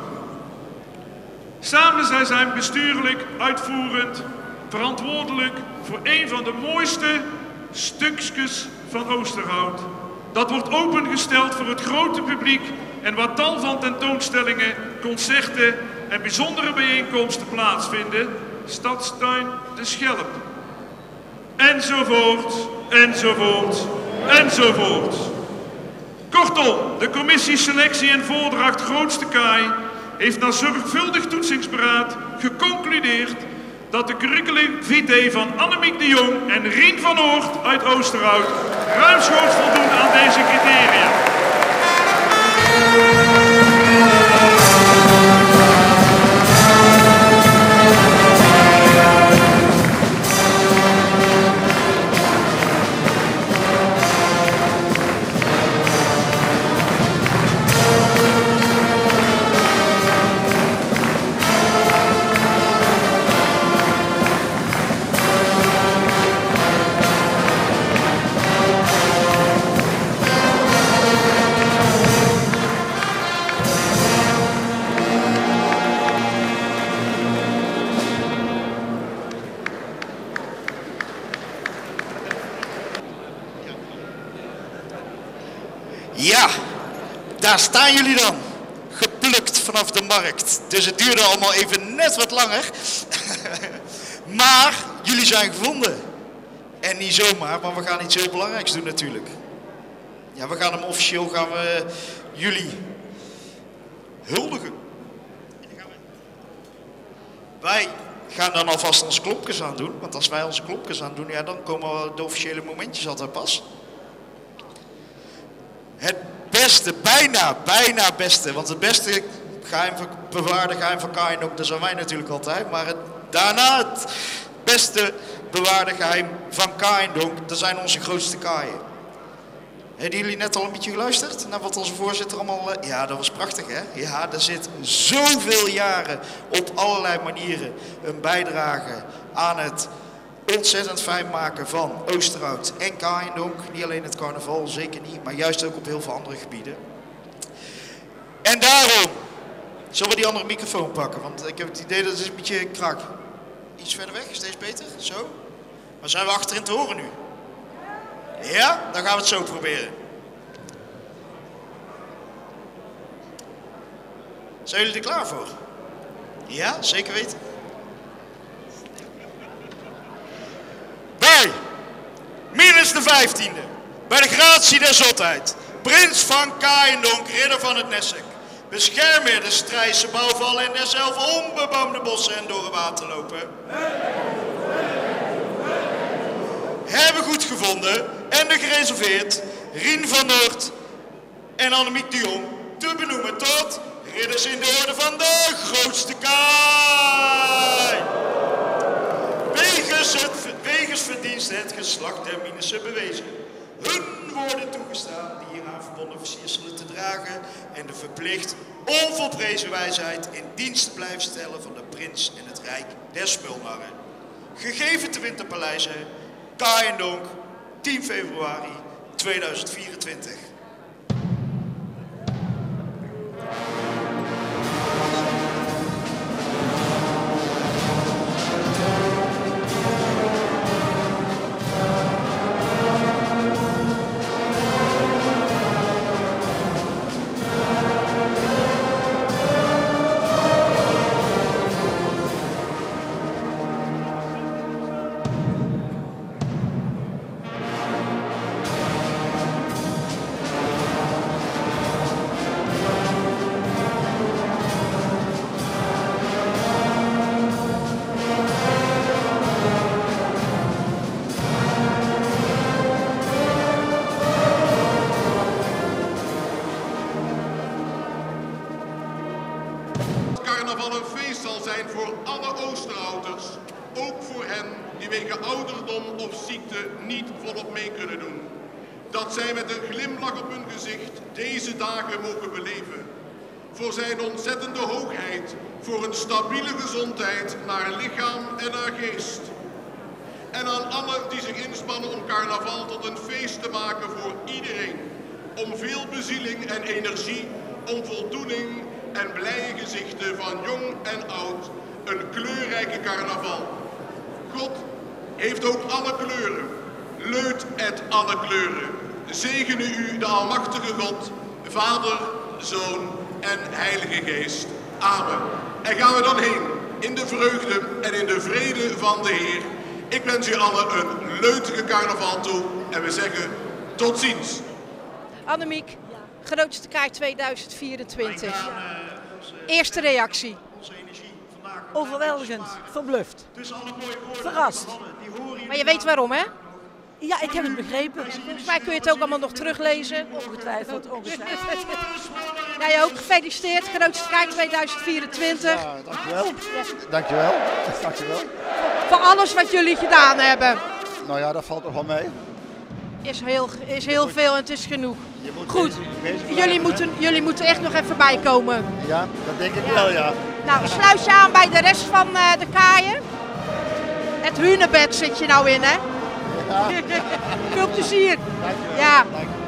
Samen zijn zij bestuurlijk, uitvoerend, verantwoordelijk voor een van de mooiste stukjes van Oosterhout. Dat wordt opengesteld voor het grote publiek en waar tal van tentoonstellingen, concerten en bijzondere bijeenkomsten plaatsvinden. Stadstuin De Schelp. Enzovoort, enzovoort, enzovoort. Kortom, de commissie Selectie en Voordracht Grootste Kaai heeft na zorgvuldig toetsingsberaad geconcludeerd dat de curriculum vitae van Annemiek de Jong en Rien van Oort uit Oosterhout ruimschoots voldoen aan deze criteria. Ja, daar staan jullie dan. Geplukt vanaf de markt. Dus het duurde allemaal even net wat langer. Maar jullie zijn gevonden. En niet zomaar, maar we gaan iets heel belangrijks doen natuurlijk. Ja, we gaan hem officieel, jullie huldigen. Wij gaan dan alvast onze klopjes aan doen. Want als wij onze klopjes aan doen, ja, dan komen de officiële momentjes altijd pas. Het beste, bijna beste, want het beste bewaarde geheim van Kaaiendonk, dat zijn wij natuurlijk altijd, maar daarna het beste bewaarde geheim van Kaaiendonk, dat zijn onze grootste kaaien. Hebben jullie net al een beetje geluisterd naar wat onze voorzitter allemaal... Ja, dat was prachtig, hè? Ja, er zit zoveel jaren op allerlei manieren een bijdrage aan het ontzettend fijn maken van Oosterhout en Kaaiendonk. Niet alleen het carnaval, zeker niet, maar juist ook op heel veel andere gebieden. En daarom zullen we die andere microfoon pakken, want ik heb het idee dat het een beetje krak. Iets verder weg, steeds beter, zo. Maar zijn we achterin te horen nu? Ja, dan gaan we het zo proberen. Zijn jullie er klaar voor? Ja, zeker weten. Bij Minus de 15e, bij de gratie der zotheid, prins van Kaaiendonk, ridder van het Nessek, beschermer de Strijse bouwvallen en derzelfde onbeboomde bossen en door het water lopen. Hebben goed gevonden en de gereserveerd Rien van Oort en Annemiek de Jong te benoemen tot ridders in de orde van de grootste kaai. Wegens verdiensten het geslacht der Minussen bewezen. hun worden toegestaan die hieraan verbonden versierselen te dragen en de verplicht onvolprezen wijsheid in dienst te blijven stellen van de prins en het Rijk der Smulnarren. Gegeven te Winterpaleizen, Kaaiendonk, 10 februari 2024. Carnaval een feest zal zijn voor alle Oosterhouters, ook voor hen die wege ouderdom of ziekte niet volop mee kunnen doen. Dat zij met een glimlach op hun gezicht deze dagen mogen beleven. Voor zijn ontzettende hoogheid, voor een stabiele gezondheid naar lichaam en naar geest. En aan allen die zich inspannen om carnaval tot een feest te maken voor iedereen. Om veel bezieling en energie, om voldoening en blije gezichten van jong en oud. Een kleurrijke carnaval. God heeft ook alle kleuren. Leut et alle kleuren. Zegene u de almachtige God, Vader, Zoon en Heilige Geest. Amen. En gaan we dan heen in de vreugde en in de vrede van de Heer. Ik wens u allen een leutige carnaval toe en we zeggen tot ziens. Annemiek, grootste kaart 2024. Eerste reactie. Overweldigend, verbluft, verrast. Maar je weet waarom, hè? Ja, ik heb het begrepen. Volgens mij kun je het ook allemaal nog teruglezen. Ongetwijfeld, ongetwijfeld. Jij ook gefeliciteerd, grootste kaart 2024. Ja, dankjewel. Dankjewel. Dankjewel. Voor alles wat jullie gedaan hebben. Nou ja, dat valt toch wel mee. Is heel veel en het is genoeg. Goed, bezig jullie moeten echt nog even bijkomen. Ja, dat denk ik wel, ja. Nou, sluit je aan bij de rest van de kaaien. Het hunebed zit je nou in, hè? Ja. Veel plezier. Dankjewel. Ja.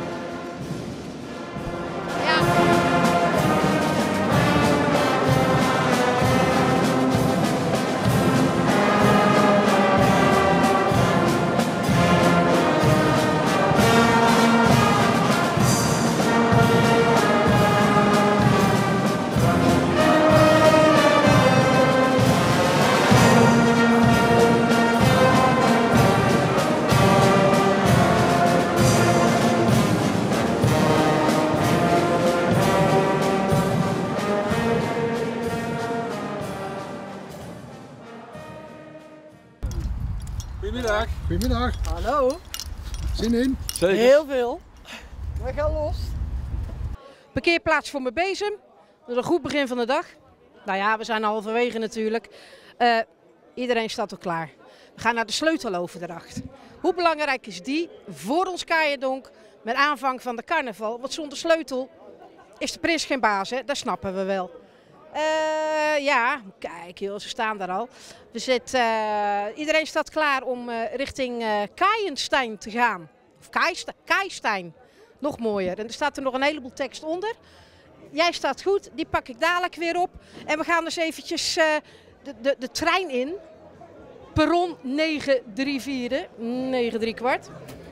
Goedemiddag. Goedemiddag. Hallo. Zin in? Zeker. Heel veel. We gaan los. Parkeerplaats voor mijn bezem. Dat is een goed begin van de dag. Nou ja, we zijn halverwege natuurlijk. Iedereen staat al klaar. We gaan naar de sleuteloverdracht. Hoe belangrijk is die voor ons Kaaiendonk met aanvang van de carnaval? Want zonder sleutel is de prins geen baas, hè? Dat snappen we wel. Ja, kijk joh, ze staan daar al. Iedereen staat klaar om richting Kaaienstein te gaan. Of Kaaistijn, nog mooier. En er staat er nog een heleboel tekst onder. Jij staat goed, die pak ik dadelijk weer op. En we gaan dus eventjes de trein in. Perron 934, 9¾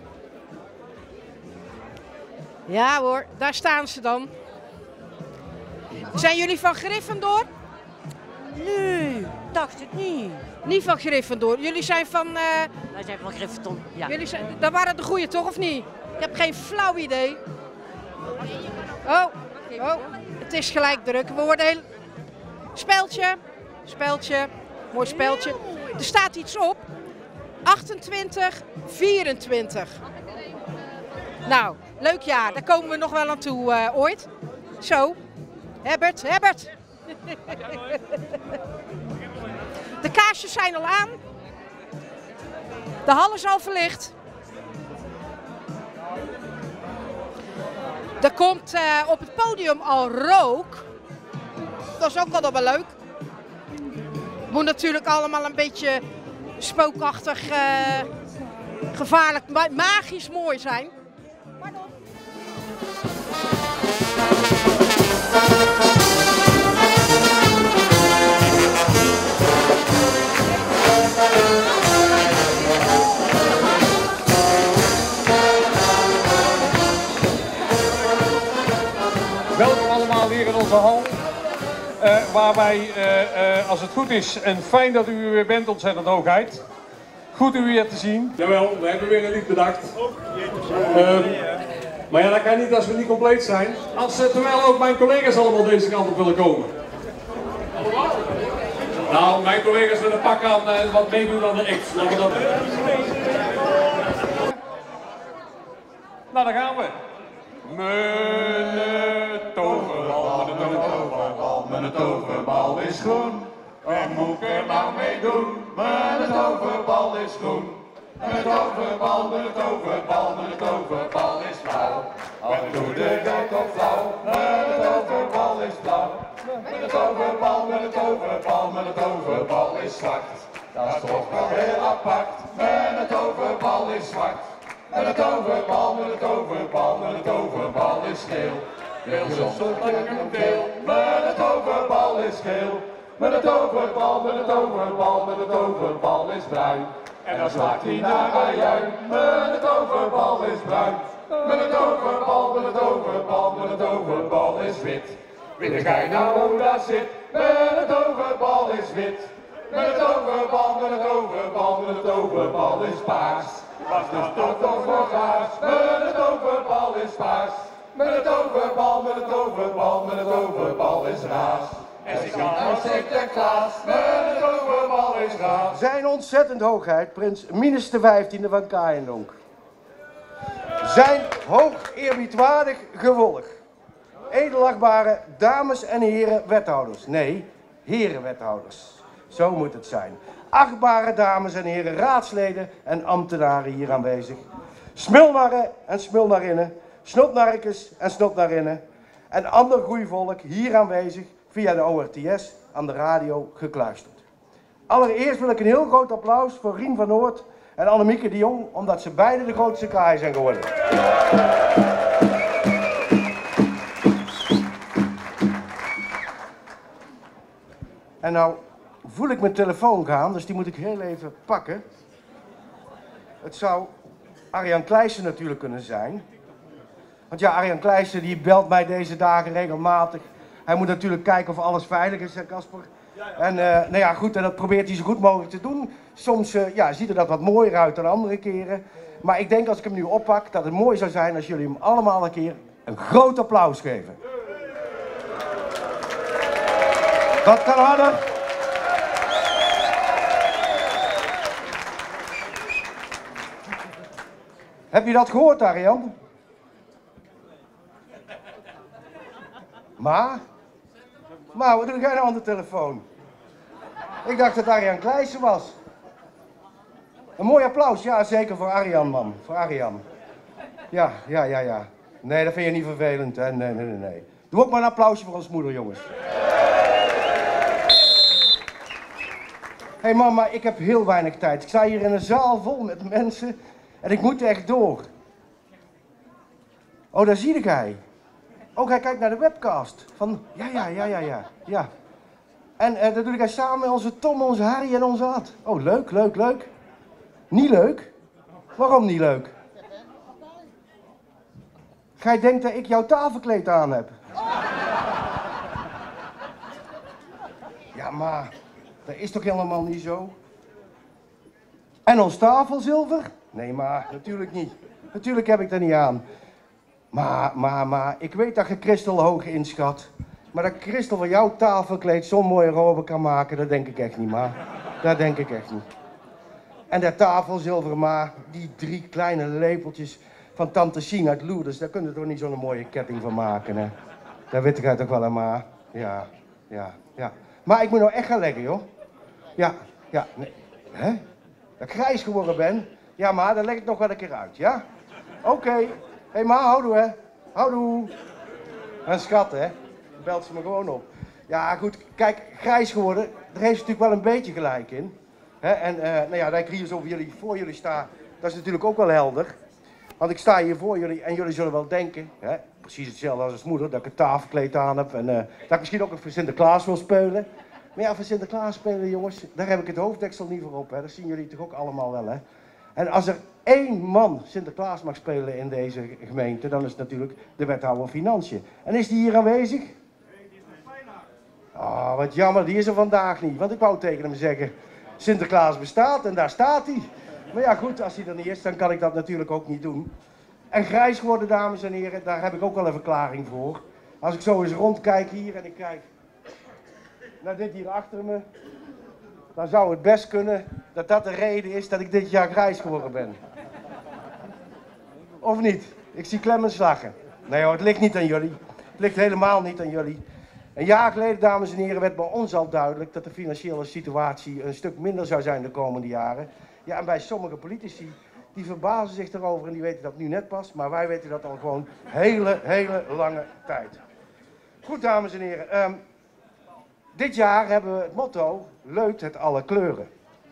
Ja hoor, daar staan ze dan. Zijn jullie van Gryffindor? Nee, dacht het niet. Niet van Gryffindor. Jullie zijn van... Wij zijn van Gryffindor, ja. Dat waren de goeie toch, of niet? Ik heb geen flauw idee. Oh, het is gelijk druk. We worden heel... Speldje, mooi speldje. Er staat iets op. 28, 24. Nou, leuk jaar. Daar komen we nog wel aan toe ooit. Zo. Herbert. De kaarsjes zijn al aan. De hal is al verlicht. Er komt op het podium al rook. Dat is ook altijd wel leuk. Moet natuurlijk allemaal een beetje spookachtig, gevaarlijk, magisch mooi zijn. Welkom allemaal hier in onze hal. Waar wij, als het goed is, en fijn dat u er weer bent, ontzettend hoogheid. Goed u weer te zien. Jawel, we hebben weer een lied bedacht. Maar ja, dat kan niet als we niet compleet zijn. Terwijl ook mijn collega's allemaal deze kant op willen komen. Nou, mijn collega's willen pakken aan wat meedoen aan de act. Laten we dat doen. Nou, daar gaan we. Met de toverbal, met de toverbal, met de toverbal is groen. En moet er nou mee doen? Met de toverbal is groen. Met de toverbal, met de toverbal, met de toverbal is blauw. Af en toe de dood of flauw, met de toverbal is blauw. Met de toverbal, met de toverbal, met de toverbal is zwart. Dat is toch wel heel apart, met de toverbal is zwart. Met de toverbal, met de toverbal, met de toverbal is geel. Heel soms lekker een deel, met de toverbal is geel. Met de toverbal, met de toverbal, met de toverbal is bruin. En dan smaakt hij naar ajuin, met de toverbal is bruin. Met de toverbal, met de toverbal, met de toverbal is wit. Weet ik nou hoe dat zit, met de toverbal is wit. Met de toverbal, met de toverbal, met de toverbal is paars. Was dus toch voor gaas, met de toverbal is paars. Met de toverbal, met de toverbal, met de toverbal is raas. En ze kan als Sinterklaas, met de toverbal is raas. Zijn ontzettend hoogheid, prins Minus de 15e van Kaaiendonk. Zijn hoog eerbiedwaardig gevolg. Edelachtbare dames en heren wethouders. Nee, heren wethouders. Zo moet het zijn. Achtbare dames en heren raadsleden en ambtenaren hier aanwezig. Smulnarren en smulnarinnen. Snotnarkes en snotnarinnen. En ander goeie volk hier aanwezig via de ORTS aan de radio gekluisterd. Allereerst wil ik een heel groot applaus voor Rien van Noort en Annemieke de Jong, omdat ze beide de grootste kaai zijn geworden. En nou voel ik mijn telefoon gaan, dus die moet ik heel even pakken. Het zou Arjan Kleijsen natuurlijk kunnen zijn. Want ja, Arjan Kleijsen die belt mij deze dagen regelmatig. Hij moet natuurlijk kijken of alles veilig is, hè Casper? En nou ja, goed, en dat probeert hij zo goed mogelijk te doen. Soms ja, ziet er dat wat mooier uit dan andere keren. Maar ik denk als ik hem nu oppak, dat het mooi zou zijn als jullie hem allemaal een keer een groot applaus geven. Dat kan harder. Heb je dat gehoord, Arjan? Maar wat doe jij nou aan de telefoon? Ik dacht dat Arjan Kleijsen was. Een mooi applaus, ja zeker voor Arjan, man. Voor Arjan. Ja. Nee, dat vind je niet vervelend, hè? Nee. Doe ook maar een applausje voor ons moeder, jongens. Hé mama, ik heb heel weinig tijd. Ik sta hier in een zaal vol met mensen en ik moet echt door. Oh, daar zie ik hij. Ook hij kijkt naar de webcast. Van, ja. En dat doe ik samen met onze Tom, onze Harry en onze Ad. Oh, leuk. Niet leuk? Waarom niet leuk? Gij denkt dat ik jouw tafelkleed aan heb. Ja, maar dat is toch helemaal niet zo? En ons tafelzilver? Nee, maar natuurlijk niet. Natuurlijk heb ik dat niet aan. Maar, ik weet dat je Christel hoog inschat. Maar dat Christel van jouw tafelkleed zo'n mooie robe kan maken, dat denk ik echt niet, maar. Dat denk ik echt niet. En dat tafelzilver, maar die 3 kleine lepeltjes van tante Sien uit Loerders, daar kun je toch niet zo'n mooie ketting van maken, hè? Dat weet ik toch wel, maar. Ja. Maar ik moet nou echt gaan leggen, joh. Ja, nee. Hè? Dat ik grijs geworden ben? Ja, maar dan leg ik nog wel een keer uit, ja? Oké. Hé, maar houdoe, hè. Houdoe. Een schat, hè? Dan belt ze me gewoon op. Ja, goed, kijk, grijs geworden, daar heeft ze natuurlijk wel een beetje gelijk in. Hè? En nou ja, dat ik hier zo voor jullie sta, dat is natuurlijk ook wel helder. Want ik sta hier voor jullie en jullie zullen wel denken, hè, precies hetzelfde als moeder, dat ik een tafelkleed aan heb en dat ik misschien ook voor Sinterklaas wil spelen. Maar ja, voor Sinterklaas spelen, jongens, daar heb ik het hoofddeksel niet voor op. Hè. Dat zien jullie toch ook allemaal wel, hè. En als er 1 man Sinterklaas mag spelen in deze gemeente, dan is het natuurlijk de wethouder Financiën. En is die hier aanwezig? Nee, die is met Feyenoord. Oh, wat jammer, die is er vandaag niet. Want ik wou tegen hem zeggen, Sinterklaas bestaat en daar staat hij. Maar ja, goed, als hij er niet is, dan kan ik dat natuurlijk ook niet doen. En grijs geworden, dames en heren, daar heb ik ook wel een verklaring voor. Als ik zo eens rondkijk hier en ik kijk naar dit hier achter me, dan zou het best kunnen dat dat de reden is dat ik dit jaar grijs geworden ben. Of niet? Ik zie Clemens lachen. Nee hoor, het ligt niet aan jullie. Het ligt helemaal niet aan jullie. Een jaar geleden, dames en heren, werd bij ons al duidelijk dat de financiële situatie een stuk minder zou zijn de komende jaren. Ja, en bij sommige politici, die verbazen zich erover en die weten dat nu net pas, maar wij weten dat al gewoon hele lange tijd. Goed, dames en heren. Dit jaar hebben we het motto, Leut het alle kleuren.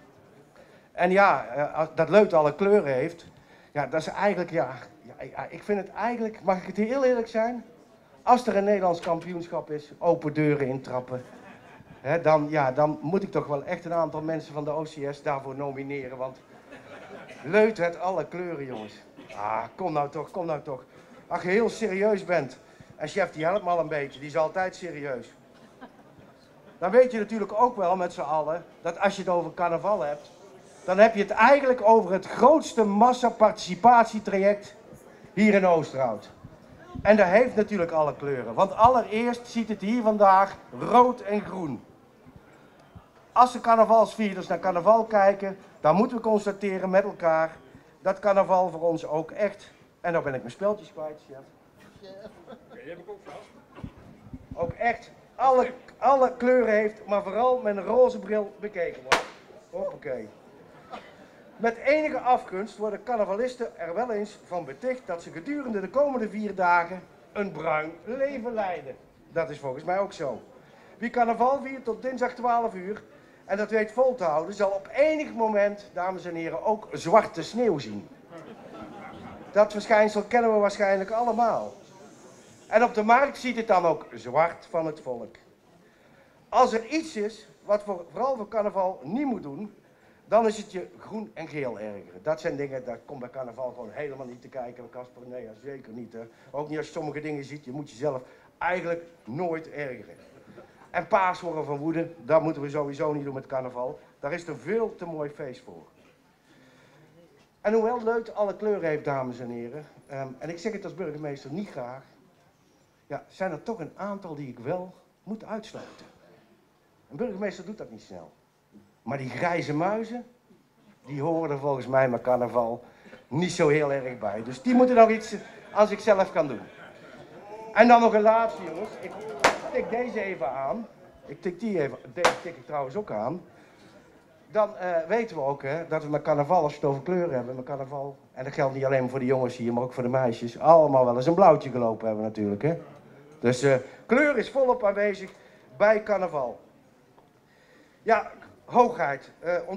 En ja, dat Leut alle kleuren heeft, ja, dat is eigenlijk, ja, ik vind het eigenlijk, mag ik het heel eerlijk zijn? Als er een Nederlands kampioenschap is, open deuren intrappen, hè, dan moet ik toch wel echt een aantal mensen van de OCS daarvoor nomineren, want Leut het alle kleuren, jongens. Ah, kom nou toch. Als je heel serieus bent, en chef die helpt me al een beetje, die is altijd serieus. Dan weet je natuurlijk ook wel met z'n allen, dat als je het over carnaval hebt, dan heb je het eigenlijk over het grootste massaparticipatietraject hier in Oosterhout. En dat heeft natuurlijk alle kleuren, want allereerst ziet het hier vandaag rood en groen. Als de carnavalsvierders naar carnaval kijken, dan moeten we constateren met elkaar dat carnaval voor ons ook echt, en nou ben ik mijn speltjes kwijt, chef. Die heb ik ook vast. Ook echt alle kleuren heeft, maar vooral met een roze bril bekeken wordt. Hoppakee. Met enige afgunst worden carnavalisten er wel eens van beticht dat ze gedurende de komende 4 dagen een bruin leven leiden. Dat is volgens mij ook zo. Wie carnaval viert tot dinsdag 12 uur, en dat weet vol te houden, zal op enig moment, dames en heren, ook zwarte sneeuw zien. Dat verschijnsel kennen we waarschijnlijk allemaal. En op de markt ziet het dan ook zwart van het volk. Als er iets is wat vooral voor carnaval niet moet doen, dan is het je groen en geel ergeren. Dat zijn dingen, dat komt bij carnaval gewoon helemaal niet te kijken, Casper. Nee, ja, zeker niet. Hè. Ook niet als je sommige dingen ziet, je moet jezelf eigenlijk nooit ergeren. En paars worden van woede, dat moeten we sowieso niet doen met carnaval. Daar is er veel te mooi feest voor. En hoewel Leut alle kleuren heeft, dames en heren, en ik zeg het als burgemeester niet graag, ja, zijn er toch een aantal die ik wel moet uitsluiten. Een burgemeester doet dat niet snel. Maar die grijze muizen, die horen er volgens mij met carnaval niet zo heel erg bij. Dus die moeten nog iets aan zichzelf gaan doen. En dan nog een laatste, jongens. Ik tik deze even aan. Ik tik die even, deze tik ik trouwens ook aan. Dan weten we ook dat we met carnaval, als we het over kleuren hebben, met carnaval, en dat geldt niet alleen voor de jongens hier, maar ook voor de meisjes, allemaal wel eens een blauwtje gelopen hebben natuurlijk. Hè? Dus kleur is volop aanwezig bij carnaval. Ja, hoogheid.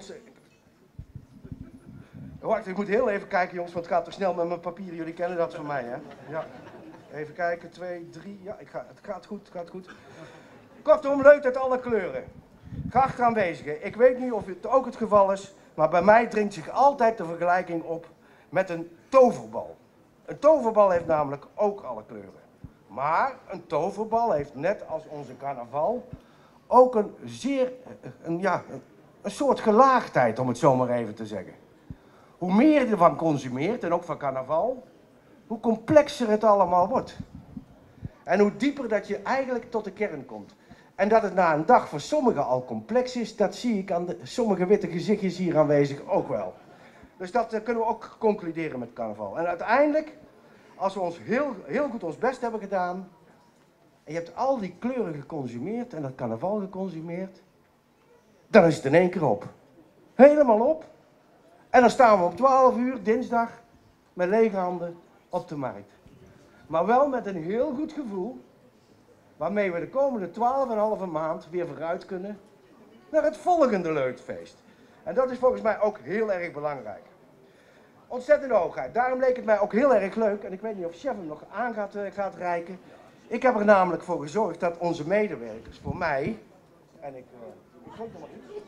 Wacht, ik moet heel even kijken, jongens, want het gaat toch snel met mijn papieren. Jullie kennen dat van mij, hè? Ja. Even kijken, 2, 3. Ja, het gaat goed. Kortom, Leut uit alle kleuren. Geachte aanwezigen, ik weet niet of het ook het geval is, maar bij mij dringt zich altijd de vergelijking op met een toverbal. Een toverbal heeft namelijk ook alle kleuren. Maar een toverbal heeft net als onze carnaval ook een soort gelaagdheid, om het zo maar even te zeggen. Hoe meer je ervan consumeert, en ook van carnaval, hoe complexer het allemaal wordt. En hoe dieper dat je eigenlijk tot de kern komt. En dat het na een dag voor sommigen al complex is, dat zie ik aan sommige witte gezichtjes hier aanwezig ook wel. Dus dat kunnen we ook concluderen met carnaval. En uiteindelijk, als we ons heel goed ons best hebben gedaan, en je hebt al die kleuren geconsumeerd en dat carnaval geconsumeerd, dan is het in één keer op. Helemaal op. En dan staan we om 12 uur, dinsdag, met lege handen op de markt. Maar wel met een heel goed gevoel, waarmee we de komende 12,5 maand weer vooruit kunnen naar het volgende Leutfeest. En dat is volgens mij ook heel erg belangrijk. Ontzettende hoogheid. Daarom leek het mij ook heel erg leuk, en ik weet niet of chef hem nog aan gaat reiken. Ik heb er namelijk voor gezorgd dat onze medewerkers voor mij, en ik nog maar iets,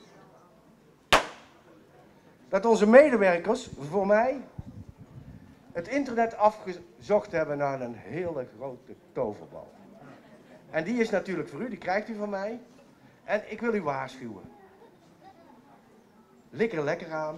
dat onze medewerkers voor mij het internet afgezocht hebben naar een hele grote toverbal. En die is natuurlijk voor u, die krijgt u van mij. En ik wil u waarschuwen. Lik er lekker aan.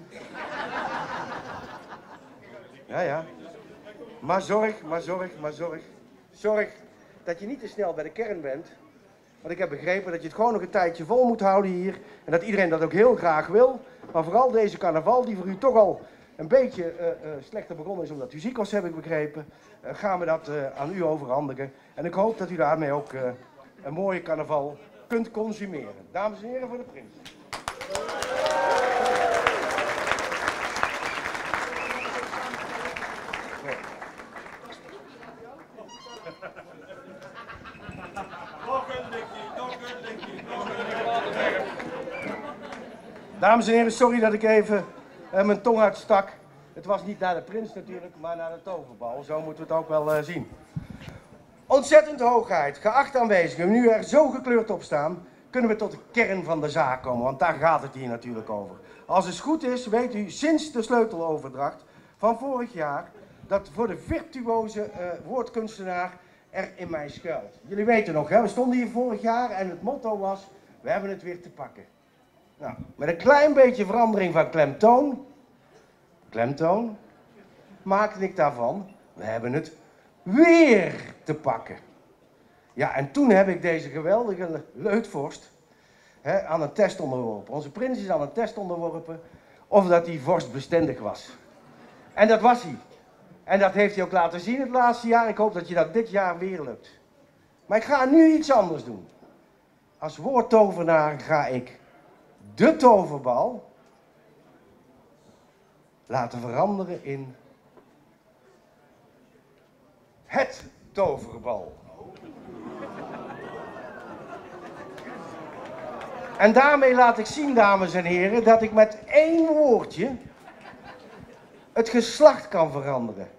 Ja, ja. Maar zorg. Zorg dat je niet te snel bij de kern bent. Want ik heb begrepen dat je het gewoon nog een tijdje vol moet houden hier. En dat iedereen dat ook heel graag wil. Maar vooral deze carnaval, die voor u toch al een beetje slechter begonnen is omdat u ziek was, heb ik begrepen. Gaan we dat aan u overhandigen. En ik hoop dat u daarmee ook een mooie carnaval kunt consumeren. Dames en heren, voor de prins. Dames en heren, sorry dat ik even mijn tong uitstak. Het was niet naar de prins natuurlijk, maar naar de toverbal. Zo moeten we het ook wel zien. Ontzettend hoogheid, geachte aanwezigen. Nu er zo gekleurd op staan, kunnen we tot de kern van de zaak komen. Want daar gaat het hier natuurlijk over. Als het goed is, weet u sinds de sleuteloverdracht van vorig jaar dat voor de virtuoze woordkunstenaar er in mij schuilt. Jullie weten nog, hè? We stonden hier vorig jaar en het motto was, we hebben het weer te pakken. Nou, met een klein beetje verandering van klemtoon, maakte ik daarvan, we hebben het weer te pakken. Ja, en toen heb ik deze geweldige leutvorst aan een test onderworpen. Onze prins is aan een test onderworpen of dat die vorst bestendig was. En dat was hij. En dat heeft hij ook laten zien het laatste jaar. Ik hoop dat je dat dit jaar weer lukt. Maar ik ga nu iets anders doen. Als woordtovenaar ga ik de toverbal laten veranderen in het toverbal. En daarmee laat ik zien, dames en heren, dat ik met 1 woordje het geslacht kan veranderen.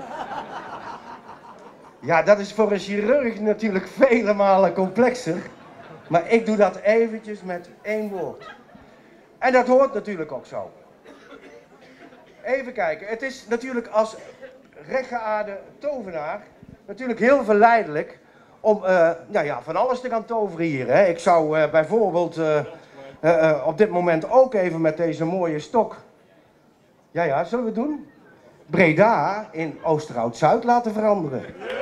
Ja, dat is voor een chirurg natuurlijk vele malen complexer. Maar ik doe dat eventjes met 1 woord. En dat hoort natuurlijk ook zo. Even kijken. Het is natuurlijk als rechtgeaarde tovenaar natuurlijk heel verleidelijk om van alles te gaan toveren hier. Hè. Ik zou bijvoorbeeld op dit moment ook even met deze mooie stok. Ja, zullen we het doen? Breda in Oosterhout-Zuid laten veranderen.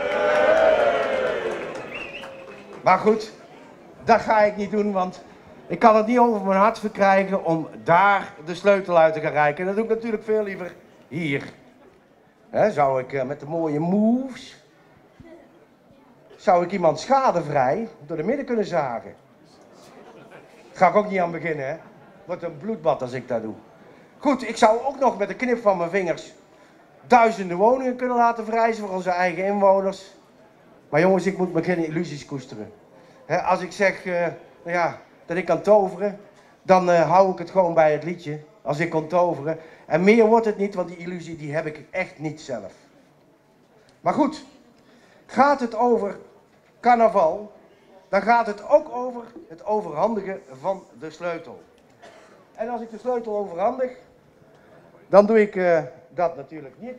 Maar goed, dat ga ik niet doen, want ik kan het niet over mijn hart verkrijgen om daar de sleutel uit te gaan reiken. En dat doe ik natuurlijk veel liever hier. Zou ik met de mooie moves, zou ik iemand schadevrij door de midden kunnen zagen. Ga ik ook niet aan beginnen, hè. Wordt een bloedbad als ik dat doe. Goed, ik zou ook nog met een knip van mijn vingers duizenden woningen kunnen laten verrijzen voor onze eigen inwoners. Maar jongens, ik moet me geen illusies koesteren. Als ik zeg dat ik kan toveren, dan hou ik het gewoon bij het liedje. Als ik kon toveren. En meer wordt het niet, want die illusie die heb ik echt niet zelf. Maar goed, gaat het over carnaval, dan gaat het ook over het overhandigen van de sleutel. En als ik de sleutel overhandig, dan doe ik dat natuurlijk niet.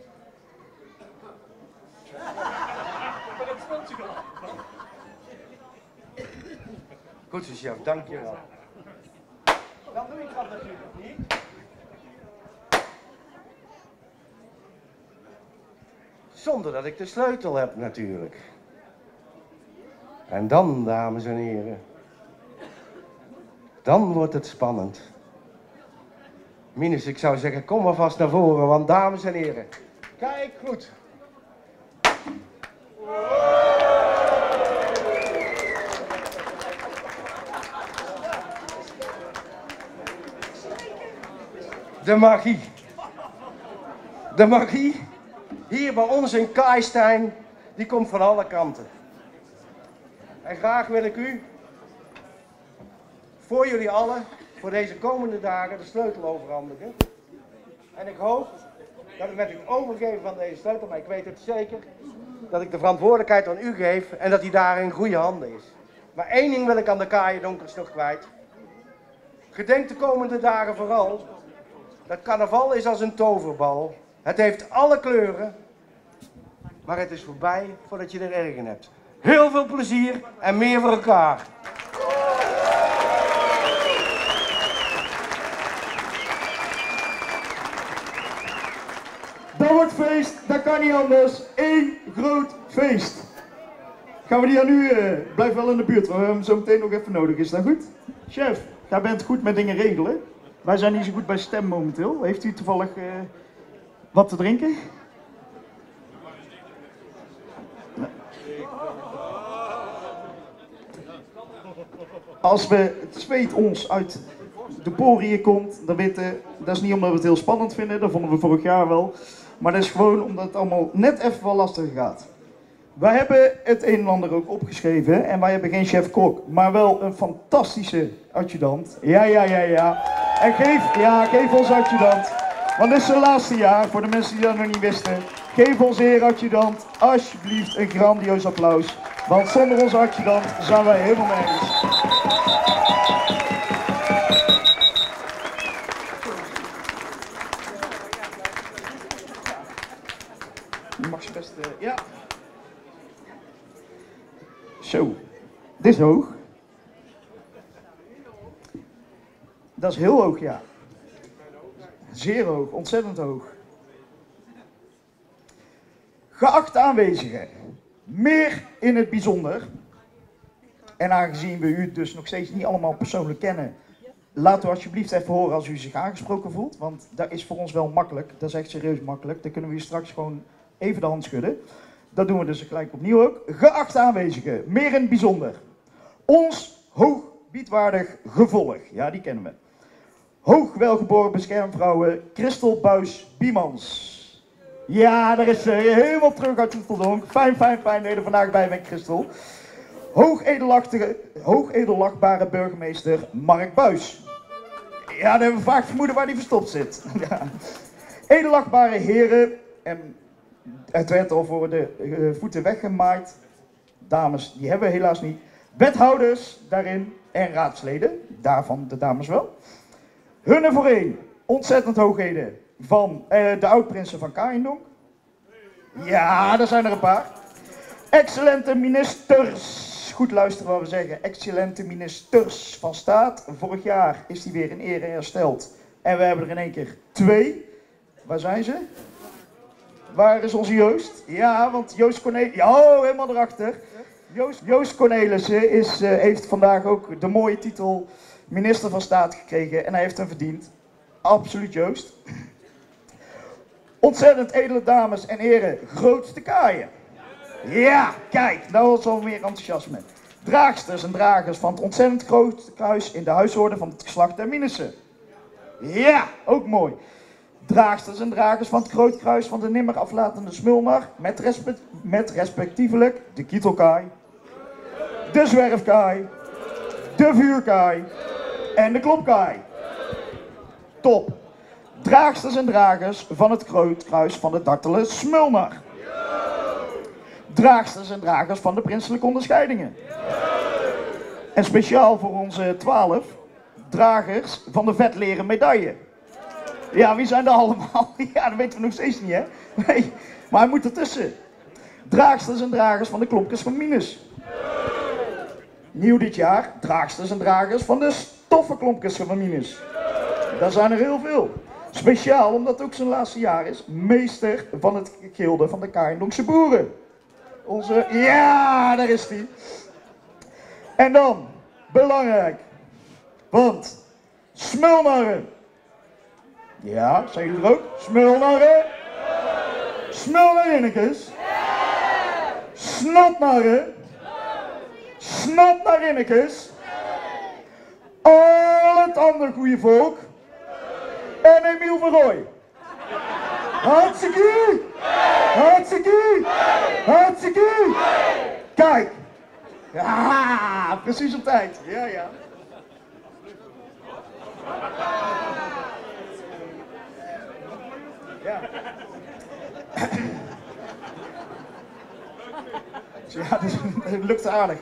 Goed zo, chef, dankjewel. Dan doe ik dat natuurlijk niet. Zonder dat ik de sleutel heb natuurlijk. En dan, dames en heren, dan wordt het spannend. Minus, ik zou zeggen, kom maar vast naar voren, want dames en heren, kijk goed. De magie. De magie. Hier bij ons in Kaaistijn die komt van alle kanten. En graag wil ik u, voor jullie allen, voor deze komende dagen de sleutel overhandigen. En ik hoop dat ik met het overgeven van deze sleutel, maar ik weet het zeker, dat ik de verantwoordelijkheid aan u geef en dat die daar in goede handen is. Maar één ding wil ik aan de Kaaiendonkers nog kwijt. Gedenk de komende dagen vooral dat carnaval is als een toverbal. Het heeft alle kleuren, maar het is voorbij voordat je er erg in hebt. Heel veel plezier en meer voor elkaar. Dat wordt feest, dat kan niet anders. Eén groot feest. Gaan we die aan u, blijf wel in de buurt, want we hebben hem zo meteen nog even nodig. Is dat goed? Chef, jij bent goed met dingen regelen. Wij zijn niet zo goed bij stem momenteel. Heeft u toevallig wat te drinken? Als we het zweet ons uit de poriën komt, dan weten, dat is niet omdat we het heel spannend vinden, dat vonden we vorig jaar wel. Maar dat is gewoon omdat het allemaal net even wel lastiger gaat. Wij hebben het een en ander ook opgeschreven en wij hebben geen chef-kok, maar wel een fantastische adjudant. Ja. En geef ons adjudant, want dit is zijn laatste jaar, voor de mensen die dat nog niet wisten. Geef onze heer adjudant alsjeblieft een grandioos applaus, want zonder onze adjudant zijn wij helemaal nergens. Je mag je best, ja. Zo, dit is hoog. Dat is heel hoog, ja. Zeer hoog, ontzettend hoog. Geachte aanwezigen, meer in het bijzonder. En aangezien we u dus nog steeds niet allemaal persoonlijk kennen, laten we alsjeblieft even horen als u zich aangesproken voelt. Want dat is voor ons wel makkelijk, dat is echt serieus makkelijk. Dan kunnen we u straks gewoon even de hand schudden. Dat doen we dus gelijk opnieuw ook. Geachte aanwezigen, meer in het bijzonder. Ons hoogbiedwaardig gevolg, ja die kennen we. Hoogwelgeboren beschermvrouwen Christel Buys-Biemans. Ja, daar is ze helemaal terug uit Oeteldonk. Fijn dat je er vandaag bij bent, Christel. Hoogedellachtbare burgemeester Mark Buys. Ja, dan hebben we vaak vermoeden waar die verstopt zit. Ja. Edelachtbare heren, en het werd al voor de voeten weggemaaid. Dames, die hebben we helaas niet. Wethouders daarin en raadsleden, daarvan de dames wel. Hunne vooreen, ontzettend hoogheden van de oud-prinsen van Kaaiendonk. Ja, daar zijn er een paar. Excellente ministers, goed luisteren wat we zeggen. Excellente ministers van staat. Vorig jaar is die weer in ere hersteld. En we hebben er in één keer 2. Waar zijn ze? Waar is onze Joost? Ja, want Joost Cornelissen, oh, helemaal erachter. Joost Cornelissen heeft vandaag ook de mooie titel minister van staat gekregen en hij heeft hem verdiend. Absoluut Joost. Ontzettend edele dames en heren, grootste kaaien. Ja, kijk, nou was al meer enthousiasme. Draagsters en dragers van het ontzettend grote kruis in de huisorde van het geslacht der Minissen. Ja, ook mooi. Draagsters en dragers van het groot kruis van de nimmer aflatende Smulnar, met respectievelijk de kietelkaai, de zwerfkaai, de vuurkaai en de klopkaai. Top. Draagsters en dragers van het groot kruis van de dartele Smulnar. Draagsters en dragers van de prinselijke onderscheidingen. En speciaal voor onze 12 dragers van de vetleren medaille. Ja, wie zijn er allemaal? Ja, dat weten we nog steeds niet, hè? Nee, maar hij moet ertussen. Draagsters en dragers van de klompjes van Minus. Nieuw dit jaar, draagsters en dragers van de stoffenklompjes van Minus. Daar zijn er heel veel. Speciaal, omdat het ook zijn laatste jaar is, meester van het gilde van de Kaaiendonkse boeren. Onze, ja, daar is hij. En dan, belangrijk, want Smulnarren. Ja, zijn jullie er ook? Smulnarren? Smulnarinnekes? Snotnarren? Snotnarinnekes? Al het andere goede volk? En Emiel van Rooij? Hartstikke! Hartstikke! Hartstikke! Kijk! Ja, precies op tijd. Ja, ja. Ja. Ja, dat lukt aardig.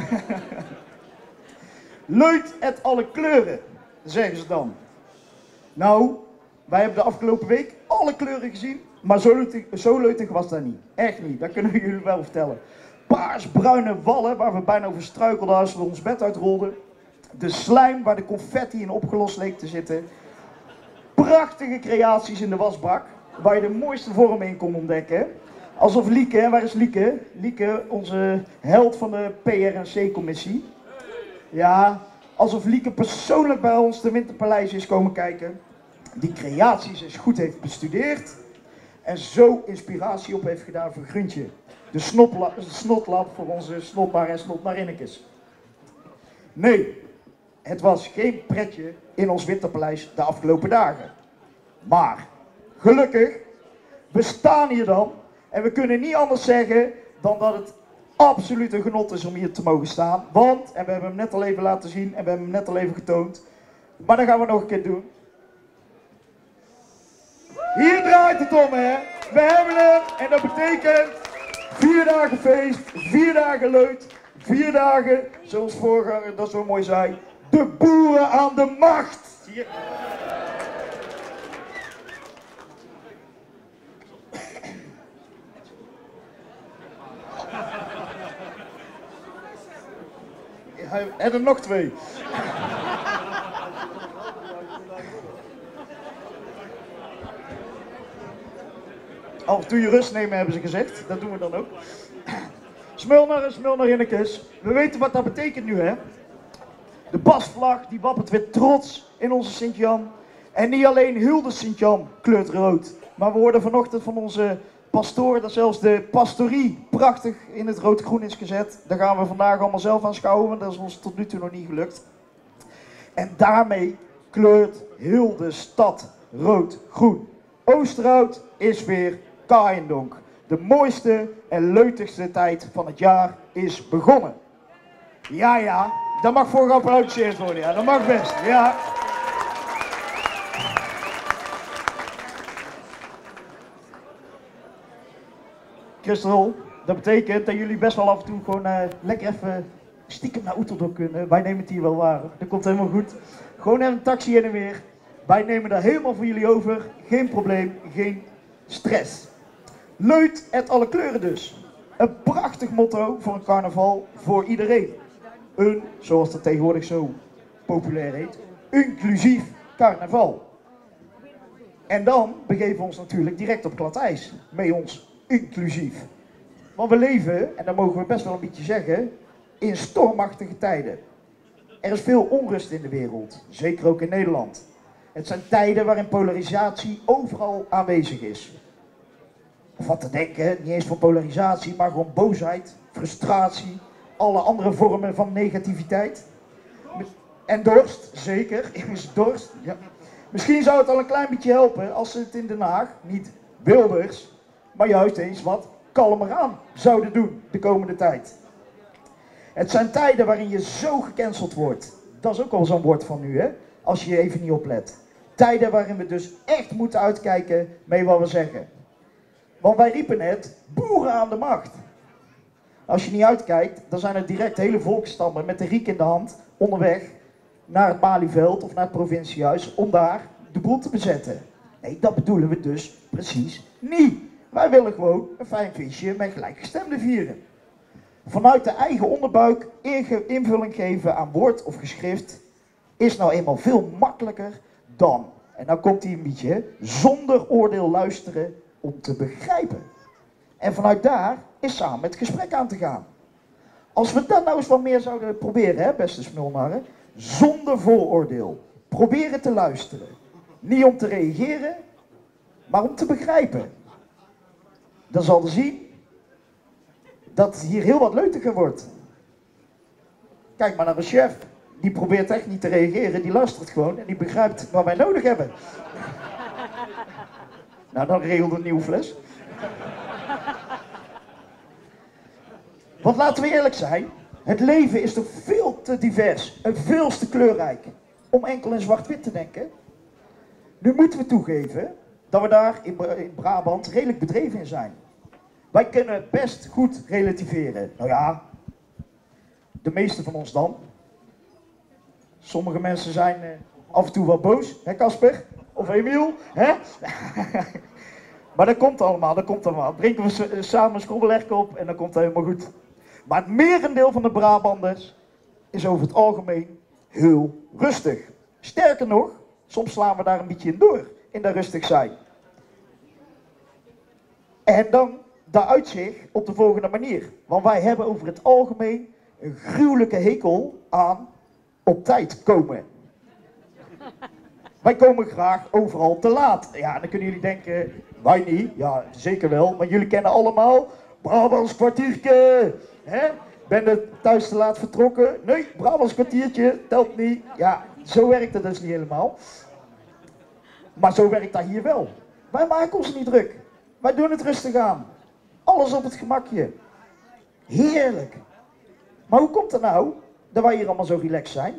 Leut et alle kleuren, zeggen ze dan. Nou, wij hebben de afgelopen week alle kleuren gezien, maar zo leutig was dat niet. Echt niet, dat kunnen we jullie wel vertellen. Paars-bruine wallen waar we bijna over struikelden als we ons bed uitrolden. De slijm waar de confetti in opgelost leek te zitten. Prachtige creaties in de wasbak, waar je de mooiste vormen in kon ontdekken. Alsof Lieke, waar is Lieke? Lieke, onze held van de PRNC-commissie. Ja, alsof Lieke persoonlijk bij ons de Winterpaleis is komen kijken. Die creaties eens goed heeft bestudeerd. En zo inspiratie op heeft gedaan voor Gruntje. De snotlab voor onze snotbaar en snotmarinnekes. Nee, het was geen pretje in ons Winterpaleis de afgelopen dagen. Maar, gelukkig, we staan hier dan. En we kunnen niet anders zeggen dan dat het absoluut een genot is om hier te mogen staan. Want, en we hebben hem net al even laten zien en we hebben hem net al even getoond. Maar dat gaan we nog een keer doen. Hier draait het om, hè. We hebben hem en dat betekent 4 dagen feest, 4 dagen leut, 4 dagen, zoals voorganger dat zo mooi zei, de boeren aan de macht. Zie je? En er nog 2. Af en toe je rust nemen, hebben ze gezegd. Dat doen we dan ook. Smulnarinnekes. We weten wat dat betekent nu, hè. De basvlag, die wappert weer trots in onze Sint-Jan. En niet alleen heel de Sint-Jan kleurt rood. Maar we hoorden vanochtend van onze pastoor dat zelfs de pastorie prachtig in het rood-groen is gezet. Daar gaan we vandaag allemaal zelf aanschouwen, want dat is ons tot nu toe nog niet gelukt. En daarmee kleurt heel de stad rood-groen. Oosterhout is weer Kaaiendonk. De mooiste en leutigste tijd van het jaar is begonnen. Ja, ja, dat mag voor geapplaudisseerd worden. Ja, dat mag best. Ja. Christel, dat betekent dat jullie best wel af en toe gewoon lekker even stiekem naar Oeteldonk kunnen. Wij nemen het hier wel waar. Dat komt helemaal goed. Gewoon even een taxi heen en weer. Wij nemen dat helemaal voor jullie over. Geen probleem, geen stress. Leut et alle kleuren dus. Een prachtig motto voor een carnaval voor iedereen. Een, zoals dat tegenwoordig zo populair heet, inclusief carnaval. En dan begeven we ons natuurlijk direct op glad ijs. Met ons inclusief. Want we leven, en dat mogen we best wel een beetje zeggen, in stormachtige tijden. Er is veel onrust in de wereld, zeker ook in Nederland. Het zijn tijden waarin polarisatie overal aanwezig is. Of wat te denken, niet eens van polarisatie, maar gewoon boosheid, frustratie, alle andere vormen van negativiteit. En dorst, zeker, is dorst. Ja. Misschien zou het al een klein beetje helpen als ze het in Den Haag, niet Wilders, maar juist eens wat kalmer aan zouden doen de komende tijd. Het zijn tijden waarin je zo gecanceld wordt. Dat is ook al zo'n woord van nu, hè? Als je even niet oplet. Tijden waarin we dus echt moeten uitkijken met wat we zeggen. Want wij riepen net, boeren aan de macht. Als je niet uitkijkt, dan zijn er direct hele volksstammen met de riek in de hand onderweg naar het Malieveld of naar het provinciehuis om daar de boel te bezetten. Nee, dat bedoelen we dus precies niet. Wij willen gewoon een fijn feestje met gelijkgestemden vieren. Vanuit de eigen onderbuik invulling geven aan woord of geschrift is nou eenmaal veel makkelijker dan, en dan komt hij een beetje, zonder oordeel luisteren om te begrijpen. En vanuit daar is samen het gesprek aan te gaan. Als we dat nou eens wat meer zouden proberen, hè, beste smulnarren, zonder vooroordeel. Proberen te luisteren. Niet om te reageren, maar om te begrijpen. Dan zal je zien dat het hier heel wat leutiger wordt. Kijk maar naar een chef. Die probeert echt niet te reageren, die luistert gewoon en die begrijpt wat wij nodig hebben. Nou, dan regelt een nieuwe fles. Want laten we eerlijk zijn, het leven is toch veel te divers en veel te kleurrijk om enkel in zwart-wit te denken. Nu moeten we toegeven dat we daar in Brabant redelijk bedreven in zijn. Wij kunnen best goed relativeren. Nou ja, de meeste van ons dan. Sommige mensen zijn af en toe wel boos, hè Casper? Of Emiel, hè? Maar dat komt allemaal, Drinken we samen een schrobbelerk op en dan komt het helemaal goed. Maar het merendeel van de Brabanders is over het algemeen heel rustig. Sterker nog, soms slaan we daar een beetje in door, in dat rustig zijn. En dan dat uitzicht op de volgende manier. Want wij hebben over het algemeen een gruwelijke hekel aan op tijd komen. Wij komen graag overal te laat. Ja, dan kunnen jullie denken, wij niet. Ja, zeker wel. Maar jullie kennen allemaal Brabants kwartiertje. Hè? Ben je thuis te laat vertrokken? Nee, Brabants kwartiertje telt niet. Ja, zo werkt het dus niet helemaal. Maar zo werkt dat hier wel. Wij maken ons niet druk. Wij doen het rustig aan. Alles op het gemakje. Heerlijk. Maar hoe komt het nou dat wij hier allemaal zo relaxed zijn?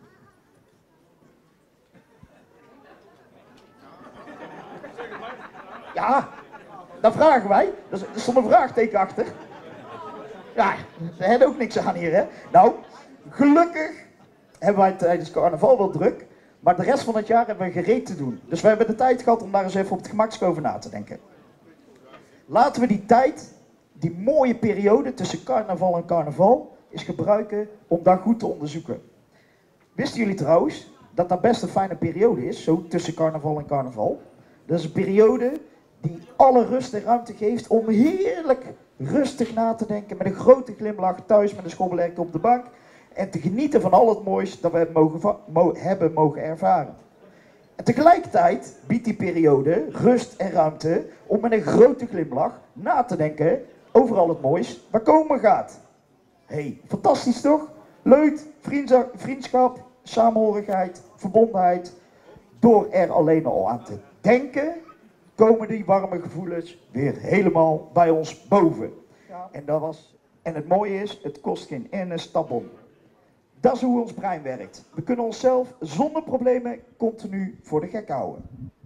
Ja, dat vragen wij. Er stond een vraagteken achter. Ja, we hebben ook niks aan hier, hè. Nou, gelukkig hebben wij tijdens carnaval wel druk. Maar de rest van het jaar hebben we gereed te doen. Dus we hebben de tijd gehad om daar eens even op het gemakje over na te denken. Laten we die tijd, die mooie periode tussen carnaval en carnaval, eens gebruiken om dat goed te onderzoeken. Wisten jullie trouwens dat dat best een fijne periode is, zo tussen carnaval en carnaval? Dat is een periode die alle rust en ruimte geeft om heerlijk rustig na te denken met een grote glimlach thuis met een schobbelerk op de bank en te genieten van al het moois dat we hebben mogen ervaren. En tegelijkertijd biedt die periode rust en ruimte om met een grote glimlach na te denken over al het moois waar komen gaat. Hey, fantastisch toch? Leuk, vriendschap, samenhorigheid, verbondenheid. Door er alleen al aan te denken, komen die warme gevoelens weer helemaal bij ons boven. Ja. En het mooie is, het kost geen ene stapbon. Dat is hoe ons brein werkt. We kunnen onszelf zonder problemen continu voor de gek houden.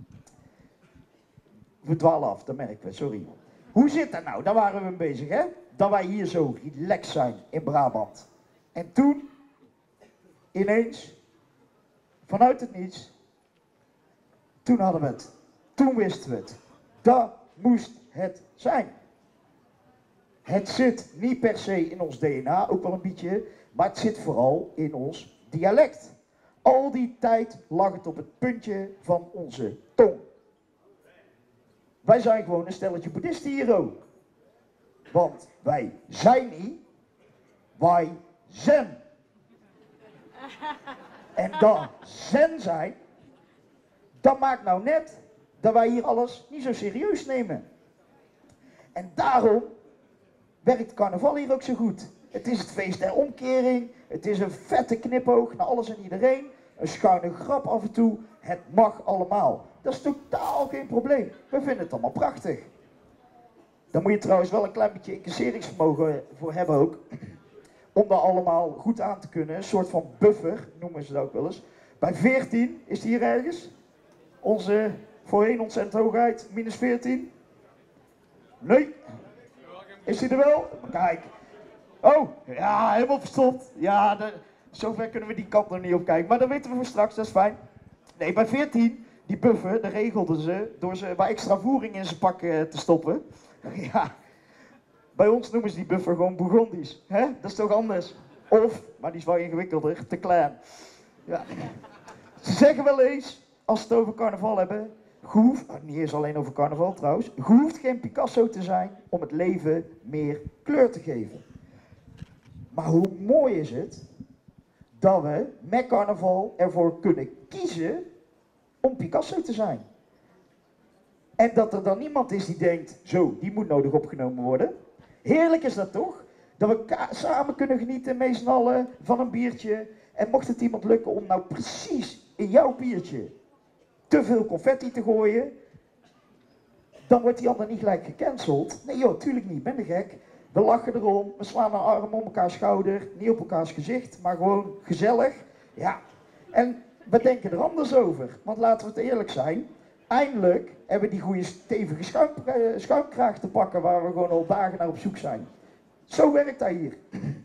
We dwalen af, dat merken we, sorry. Hoe zit dat nou? Daar waren we mee bezig, hè? Dat wij hier zo relaxed zijn in Brabant. En toen, ineens, vanuit het niets, toen hadden we het. Toen wisten we het. Dat moest het zijn. Het zit niet per se in ons DNA, ook wel een beetje, maar het zit vooral in ons dialect. Al die tijd lag het op het puntje van onze tong. Wij zijn gewoon een stelletje boeddhisten hier ook. Want wij zijn niet, wij zijn. En dat zen zijn, dat maakt nou net dat wij hier alles niet zo serieus nemen. En daarom werkt carnaval hier ook zo goed. Het is het feest der omkering, het is een vette knipoog naar alles en iedereen, een schuine grap af en toe, het mag allemaal. Dat is totaal geen probleem, we vinden het allemaal prachtig. Daar moet je trouwens wel een klein beetje incasseringsvermogen voor hebben ook, om dat allemaal goed aan te kunnen, een soort van buffer noemen ze dat ook wel eens. Bij 14, is die hier ergens? Onze voorheen ontzettend hoogheid, minus 14? Nee. Is die er wel? Kijk. Oh, ja, helemaal verstopt. Ja, zover kunnen we die kant nog niet op kijken. Maar dat weten we voor straks, dat is fijn. Nee, bij 14, die buffer, dat regelden ze door ze bij extra voering in zijn pak te stoppen. Ja, bij ons noemen ze die buffer gewoon Bourgondisch. Hè? Dat is toch anders? Of, maar die is wel ingewikkelder, te klein. Ja. Ze zeggen wel eens, als ze het over carnaval hebben, niet eens alleen over carnaval trouwens, je hoeft geen Picasso te zijn om het leven meer kleur te geven. Maar hoe mooi is het dat we met carnaval ervoor kunnen kiezen om Picasso te zijn. En dat er dan niemand is die denkt, zo, die moet nodig opgenomen worden. Heerlijk is dat toch? Dat we samen kunnen genieten met z'n allen van een biertje. En mocht het iemand lukken om nou precies in jouw biertje te veel confetti te gooien, dan wordt die ander niet gelijk gecanceld. Nee joh, tuurlijk niet, ben je gek. We lachen erom, we slaan een arm om elkaars schouder, niet op elkaars gezicht, maar gewoon gezellig. Ja, en we denken er anders over, want laten we het eerlijk zijn. Eindelijk hebben we die goede stevige schuimkraag te pakken waar we gewoon al dagen naar op zoek zijn. Zo werkt dat hier.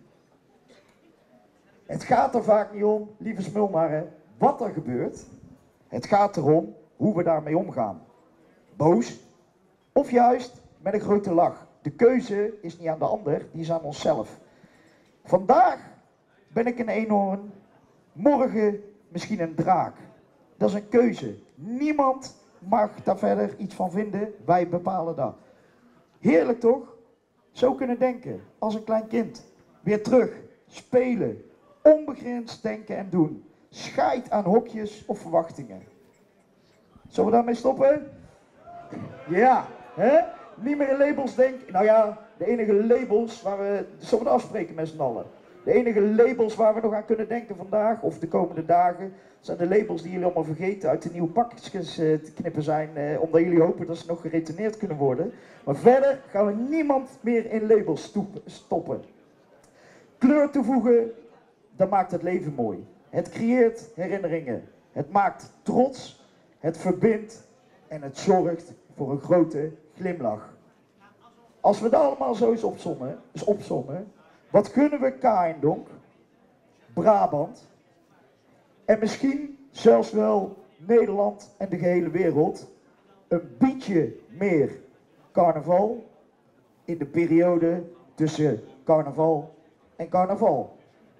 Het gaat er vaak niet om, lieve smulmaren, wat er gebeurt. Het gaat erom hoe we daarmee omgaan. Boos of juist met een grote lach. De keuze is niet aan de ander, die is aan onszelf. Vandaag ben ik een eenhoorn, morgen misschien een draak. Dat is een keuze. Niemand mag daar verder iets van vinden, wij bepalen dat. Heerlijk toch? Zo kunnen denken, als een klein kind. Weer terug, spelen, onbegrensd denken en doen. Scheid aan hokjes of verwachtingen. Zullen we daarmee stoppen? Ja, hè? Niet meer in labels denken. Nou ja, de enige labels waar we... Zullen we het afspreken met z'n allen? De enige labels waar we nog aan kunnen denken vandaag, of de komende dagen, zijn de labels die jullie allemaal vergeten uit de nieuwe pakjes te knippen zijn, omdat jullie hopen dat ze nog geretourneerd kunnen worden. Maar verder gaan we niemand meer in labels stoppen. Kleur toevoegen, dat maakt het leven mooi. Het creëert herinneringen. Het maakt trots, het verbindt en het zorgt voor een grote glimlach. Als we dat allemaal zo eens opsommen, wat kunnen we Kaindonk, Brabant en misschien zelfs wel Nederland en de gehele wereld een beetje meer carnaval in de periode tussen carnaval en carnaval.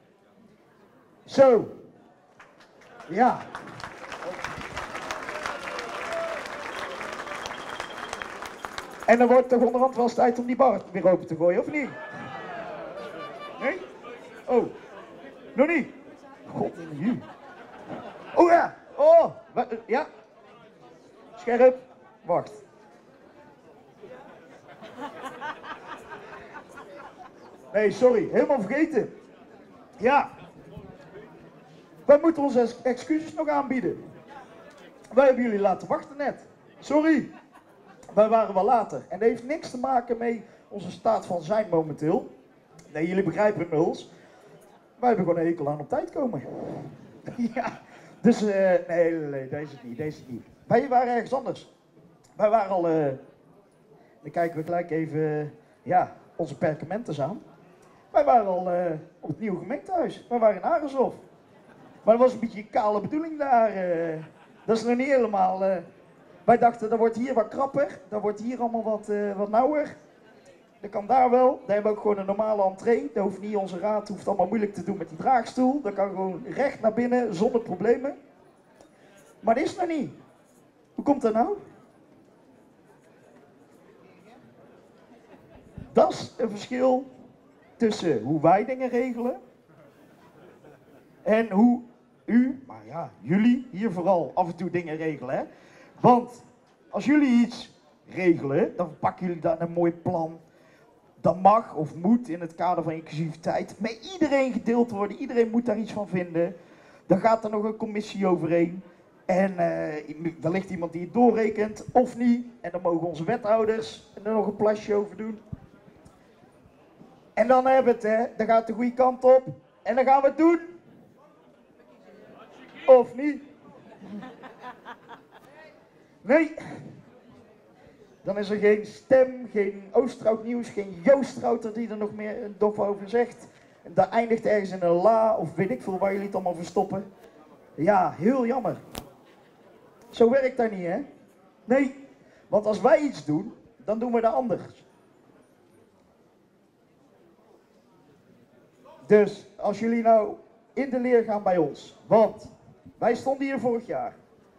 Zo. Ja. En dan wordt het toch onderhand wel eens tijd om die bar weer open te gooien, of niet? Nee? Oh. Nog niet? God, nu. Oh ja. Oh. Ja. Scherp. Wacht. Nee, sorry. Helemaal vergeten. Ja. Wij moeten onze excuses nog aanbieden. Wij hebben jullie laten wachten net. Sorry. Wij waren wel later. En dat heeft niks te maken met onze staat van zijn momenteel. Nee, jullie begrijpen inmiddels. Wij hebben gewoon een hekel aan op tijd komen. Ja. Dus, nee, deze niet. Wij waren ergens anders. Wij waren al, dan kijken we gelijk even, ja, onze perkamenten aan. Wij waren al op het nieuwe gemeentehuis. Wij waren in Arendshof. Maar dat was een beetje een kale bedoeling daar. Dat is nog niet helemaal... wij dachten, dat wordt hier wat krapper. Dat wordt hier allemaal wat nauwer. Dat kan daar wel. Daar hebben we ook gewoon een normale entree. Dat hoeft niet, onze raad hoeft allemaal moeilijk te doen met die draagstoel. Dat kan gewoon recht naar binnen, zonder problemen. Maar dat is nog niet. Hoe komt dat nou? Dat is een verschil tussen hoe wij dingen regelen en hoe u, maar ja, jullie hier vooral af en toe dingen regelen. Hè? Want als jullie iets regelen, dan pakken jullie dat in een mooi plan. Dat mag of moet in het kader van inclusiviteit met iedereen gedeeld worden. Iedereen moet daar iets van vinden. Dan gaat er nog een commissie overheen. En wellicht iemand die het doorrekent of niet. En dan mogen onze wethouders er nog een plasje over doen. En dan hebben we het, hè. Dan gaat de goede kant op. En dan gaan we het doen. Of niet? Nee. Dan is er geen Stem, geen Oosterhout Nieuws, geen Joost Router die er nog meer een dof over zegt. En dat eindigt ergens in een la, of weet ik veel waar jullie het allemaal verstoppen. Ja, heel jammer. Zo werkt dat niet, hè? Nee, want als wij iets doen, dan doen we dat anders. Dus, als jullie nou in de leer gaan bij ons, want wij stonden hier vorig jaar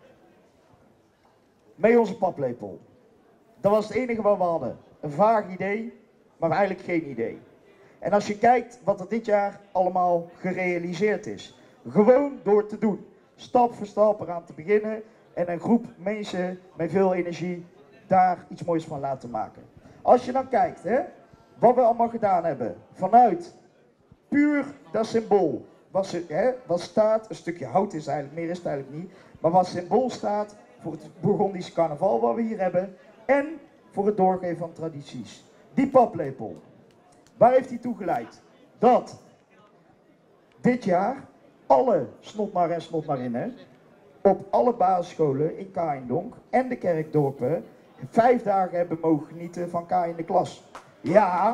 met onze paplepel. Dat was het enige wat we hadden. Een vaag idee, maar eigenlijk geen idee. En als je kijkt wat er dit jaar allemaal gerealiseerd is. Gewoon door te doen. Stap voor stap eraan te beginnen. En een groep mensen met veel energie daar iets moois van laten maken. Als je dan kijkt, hè, wat we allemaal gedaan hebben. Vanuit puur dat symbool. Wat staat, een stukje hout is eigenlijk, meer is het eigenlijk niet. Maar wat symbool staat voor het Bourgondische carnaval wat we hier hebben. En voor het doorgeven van tradities. Die paplepel. Waar heeft die toe geleid? Dat dit jaar alle snotmar en snotmarinnen op alle basisscholen in Kaaiendonk en de kerkdorpen 5 dagen hebben mogen genieten van Kaai in de klas. Ja,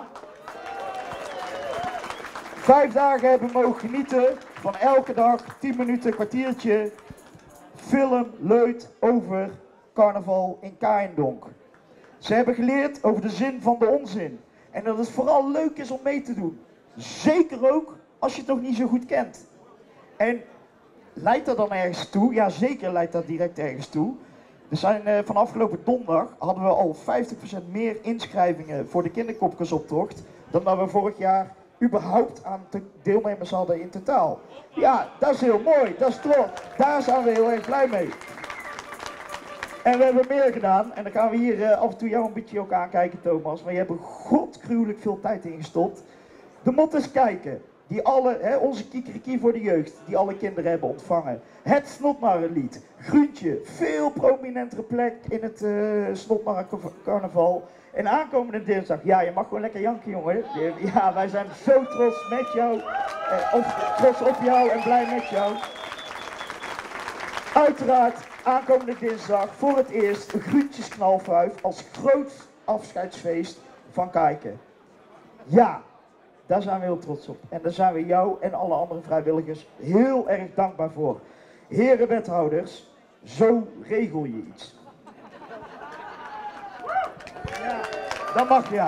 5 dagen hebben mogen genieten van elke dag 10 minuten, een kwartiertje film, leut over carnaval in Kaaiendonk. Ze hebben geleerd over de zin van de onzin. En dat het vooral leuk is om mee te doen. Zeker ook als je het nog niet zo goed kent. En leidt dat dan ergens toe? Ja, zeker leidt dat direct ergens toe. We zijn van afgelopen donderdag hadden we al 50% meer inschrijvingen voor de kinderkopjesoptocht dan dat we vorig jaar überhaupt aan deelnemers hadden in totaal. Ja, dat is heel mooi, dat is trots. Daar zijn we heel erg blij mee. En we hebben meer gedaan en dan gaan we hier af en toe jou een beetje ook aankijken, Thomas. Maar je hebt er godgruwelijk veel tijd in gestopt. De mot eens kijken. Die alle, onze kiekeriekie voor de jeugd, die alle kinderen hebben ontvangen. Het Snotmarrenlied. Gruntje, veel prominentere plek in het Snotmarrencarnaval. En aankomende dinsdag, ja, je mag gewoon lekker janken, jongen. Ja, wij zijn zo trots met jou, of trots op jou en blij met jou. Uiteraard, aankomende dinsdag voor het eerst een Gruntjesknalfuif als groot afscheidsfeest van Kijken. Ja. Daar zijn we heel trots op. En daar zijn we jou en alle andere vrijwilligers heel erg dankbaar voor. Heren wethouders, zo regel je iets. Ja, dat mag ja.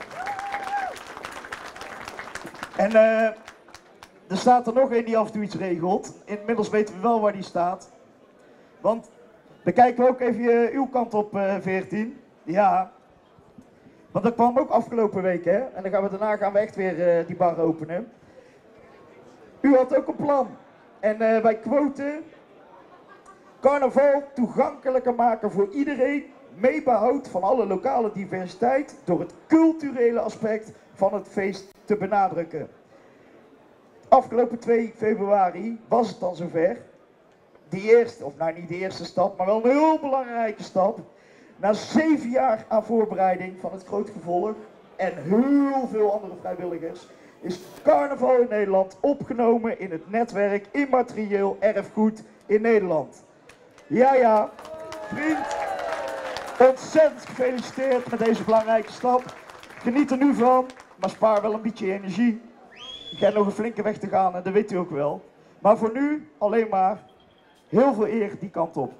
En er staat er nog één die af en toe iets regelt. Inmiddels weten we wel waar die staat. Want dan kijken we ook even uw kant op, 14. Ja. Want dat kwam ook afgelopen week, hè? En dan daarna echt weer die bar openen. U had ook een plan. En wij quoten carnaval toegankelijker maken voor iedereen, mee behoud van alle lokale diversiteit, door het culturele aspect van het feest te benadrukken. Afgelopen 2 februari was het dan zover. Die eerste, of nou niet de eerste stap, maar wel een heel belangrijke stap. Na 7 jaar aan voorbereiding van het groot gevolg en heel veel andere vrijwilligers is carnaval in Nederland opgenomen in het netwerk Immaterieel Erfgoed in Nederland. Ja, ja, vriend, ontzettend gefeliciteerd met deze belangrijke stap. Geniet er nu van, maar spaar wel een beetje energie. Ik heb nog een flinke weg te gaan en dat weet u ook wel. Maar voor nu alleen maar heel veel eer die kant op.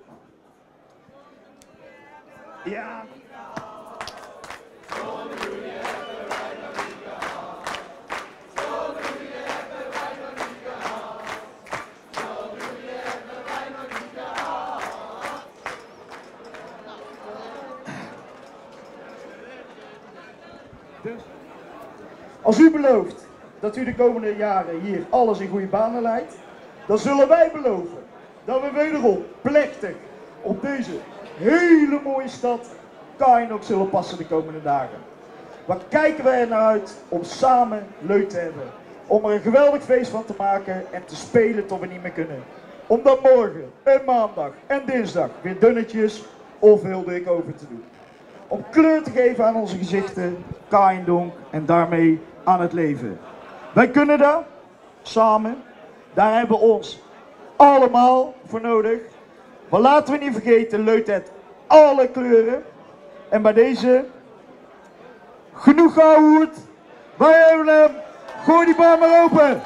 Ja. Als u belooft dat u de komende jaren hier alles in goede banen leidt, dan zullen wij beloven dat we wederom plechtig op deze hele mooie stad Kaaiendonk zullen passen de komende dagen. Waar kijken wij er naar uit om samen leuk te hebben. Om er een geweldig feest van te maken en te spelen tot we niet meer kunnen. Om dan morgen en maandag en dinsdag weer dunnetjes of heel dik over te doen. Om kleur te geven aan onze gezichten, Kaaiendonk en daarmee aan het leven. Wij kunnen dat, samen. Daar hebben we ons allemaal voor nodig. Maar laten we niet vergeten, leut het alle kleuren. En bij deze, genoeg gehoord. Wij hebben hem. Gooi die baan maar open.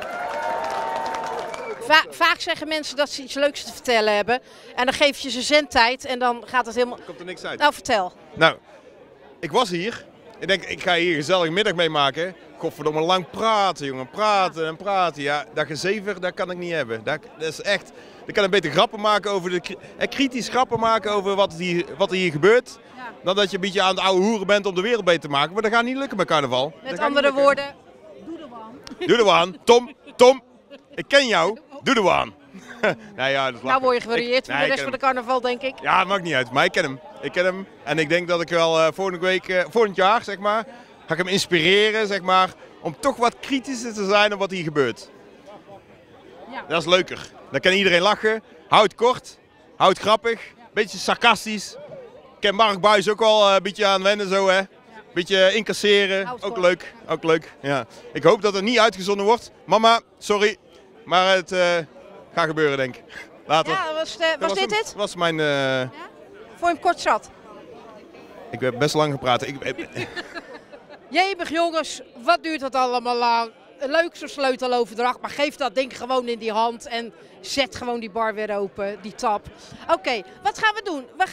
Vaak zeggen mensen dat ze iets leuks te vertellen hebben. En dan geef je ze zendtijd en dan gaat het helemaal... Komt er niks uit. Nou, vertel. Nou, ik was hier. Ik denk, ik ga hier een gezellig middag mee maken. Godverdomme, lang praten, jongen. Praten en praten. Ja, dat gezever, dat kan ik niet hebben. Dat is echt... Ik kan een beter grappen maken over kritisch grappen maken over wat er hier gebeurt. Ja. Dan dat je een beetje aan het oude hoeren bent om de wereld beter te maken. Maar dat gaat niet lukken met carnaval. Met andere woorden, doe de waan. Doe de waan. Tom, ik ken jou. Doe de waan. Nou ja, dat nou word je gevarieerd voor de rest van de carnaval, denk ik. Ja, dat maakt niet uit. Maar ik ken hem. Ik ken hem. En ik denk dat ik wel volgend jaar, zeg maar, ga ik hem inspireren, zeg maar, om toch wat kritischer te zijn op wat hier gebeurt. Ja. Dat is leuker. Dan kan iedereen lachen. Houd kort. Houd grappig. Beetje sarcastisch. Ik ken Mark Buijs ook al een beetje aan wennen zo, hè. Ja. Beetje incasseren, ook leuk, ook leuk. Ja. Ik hoop dat het niet uitgezonden wordt. Mama, sorry, maar het gaat gebeuren denk ik. Later. Ja, was dit het? Was mijn... Vond je hem kort zat? Ik heb best lang gepraat. Jemig jongens, wat duurt dat allemaal lang? Leuk zo'n sleuteloverdracht, maar geef dat ding gewoon in die hand en zet gewoon die bar weer open, die tap. Oké, wat gaan we doen? We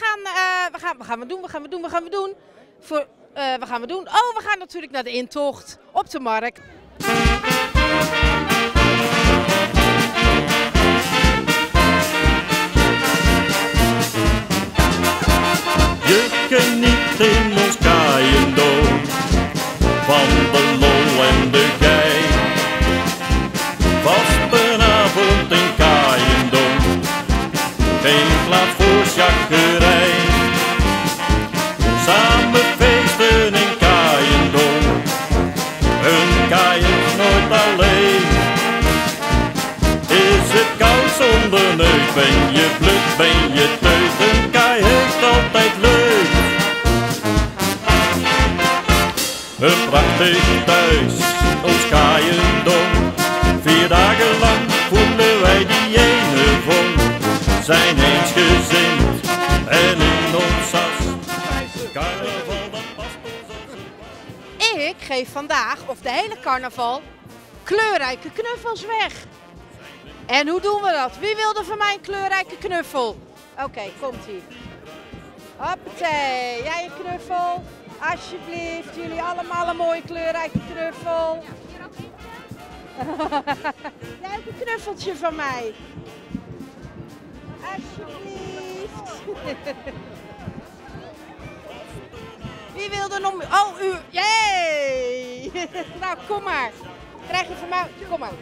gaan natuurlijk naar de intocht op de markt. Je geniet in ons Kaaiendom van de lol en de gei. Vastenavond in Kaaiendom, geen plaats voor sjakkerij. Samen feesten in Kaaiendom, een kaai is nooit alleen. Is het koud zonder neus, ben je blut, ben je teut, een kaai heeft altijd leuk. Een prachtig thuis, ons Kaaiendom. 4 dagen lang voelen wij die ene vonk. Zijn eensgezind en in ons as. Carnaval dat past ons. Ik geef vandaag, of de hele carnaval, kleurrijke knuffels weg. En hoe doen we dat? Wie wil er van mij een kleurrijke knuffel? Oké, komt-ie. Hoppatee, jij een knuffel? Alsjeblieft, jullie allemaal een mooie kleurrijke knuffel. Jij hebt een knuffeltje van mij. Alsjeblieft. Wie wil er nog meer? Oh, u. Jee! Nou, kom maar. Krijg je van mij. Kom maar.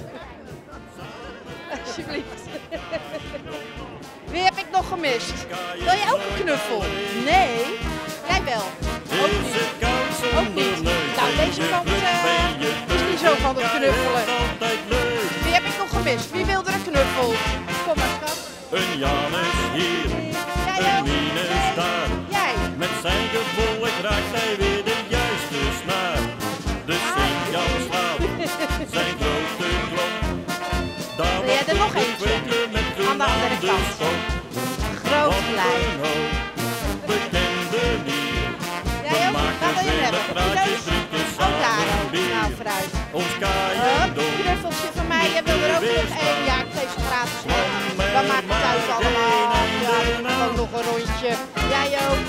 Alsjeblieft. Wie heb ik nog gemist? Wil jij ook een knuffel? Nee? Jij wel? Ook niet? Ook niet? Nou, deze kant is niet zo van het knuffelen. Wie heb ik nog gemist? Wie wil er een knuffel? Kom maar, schat. Een Jan is hier, een Mien is daar. Jij? Met zijn gevolg raakt hij weer de juiste snaar. De Sint-Jan slaat zijn grote klok. Wil jij er nog eentje? Aan de andere kant. Groot lijn. Jij ook? Wat wil je hebben? Oh, daar ook. Nou, vooruit. Een knuffeltje van mij. Jij wil er ook nog één? Ja, ik geef ze gratis weg. Dan maakt het uit allemaal. Ja, ook nog een rondje. Jij ook?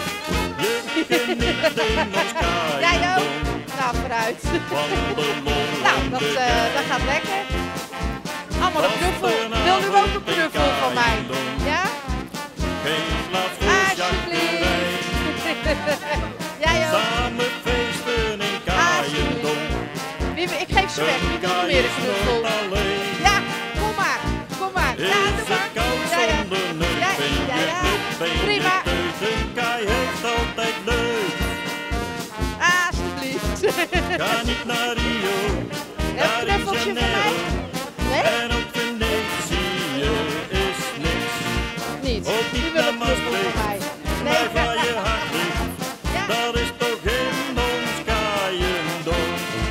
Jij ook? Nou, vooruit. Nou, dat gaat lekker. Allemaal een knuffel. Wil u ook een knuffel van mij? Ja? Alsjeblieft. Jij ook? Samen feesten in Kaaiendom. Ik geef ze weg. Wie wil er meer een knuffel? Ja, kom maar. Kom maar. Ja, doe maar. Ja. Prima. Een kaai heeft altijd leuk. Alsjeblieft. Ga niet naar Rio. Heb je een knuffeltje van mij? Nee? En ook Venetië is niks. Niet. Ook niet naar Maastricht. Nee, waar je hart ligt. Dat is toch in ons Kaaiendom.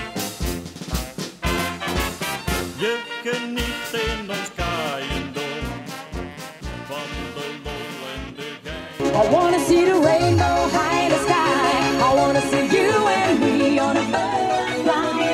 Je geniet in ons Kaaiendom van de lol en de gein. I wanna see the rainbow high in the sky. I wanna see you and me on a butterfly.